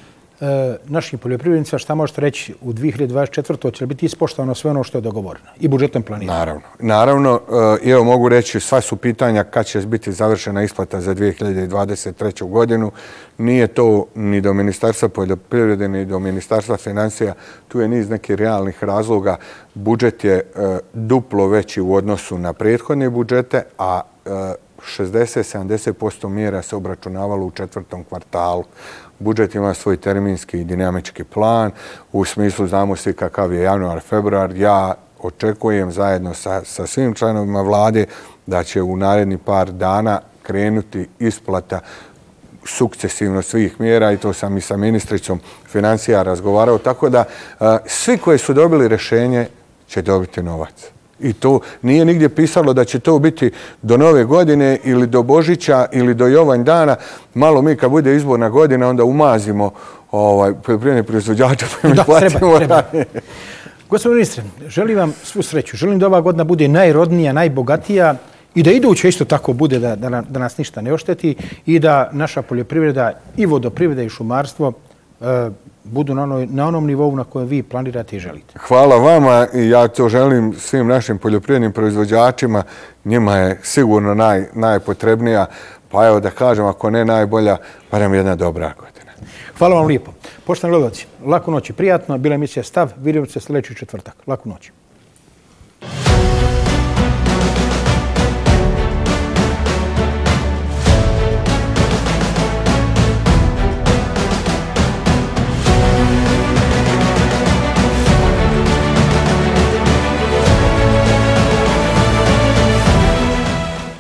E, našim poljoprivrednicima šta možete reći u dvije hiljade dvadeset četvrtoj će li biti ispoštovano sve ono što je dogovoreno i budžetom planirano? Naravno. Naravno, evo mogu reći, sva su pitanja kad će biti završena isplata za dvije hiljade dvadeset treću godinu. Nije to ni do Ministarstva poljoprivrede, ni do Ministarstva financija. Tu je niz nekih realnih razloga. Budžet je duplo veći u odnosu na prethodne budžete, a šezdeset do sedamdeset posto mjera se obračunavalo u četvrtom kvartalu. Budžet ima svoj terminski i dinamički plan. U smislu znamo svi kakav je januar, februar. Ja očekujem zajedno sa, sa svim članovima vlade da će u naredni par dana krenuti isplata sukcesivno svih mjera i to sam i sa ministricom financija razgovarao. Tako da a, svi koji su dobili rješenje će dobiti novac. I to nije nigdje pisalo da će to biti do nove godine ili do Božića ili do Jovanj dana. Malo mi kad bude izborna godina onda umazimo ovaj, poljoprivredne proizvođače pa mi platimo. Gospodine ministre, želim vam svu sreću. Želim da ova godina bude najrodnija, najbogatija i da iduće isto tako bude da, da, da nas ništa ne ošteti i da naša poljoprivreda i vodoprivreda i šumarstvo e, budu na, onoj, na onom nivou na kojem vi planirate i želite. Hvala vama i ja to želim svim našim poljoprivrednim proizvođačima. Njima je sigurno naj, najpotrebnija, pa evo da kažem, ako ne najbolja, barem jedna dobra godina. Hvala vam lijepo. Poštovani gledalci, laku noć i prijatno. Bila emisija Stav. Vidimo se sljedeći četvrtak. Laku noć.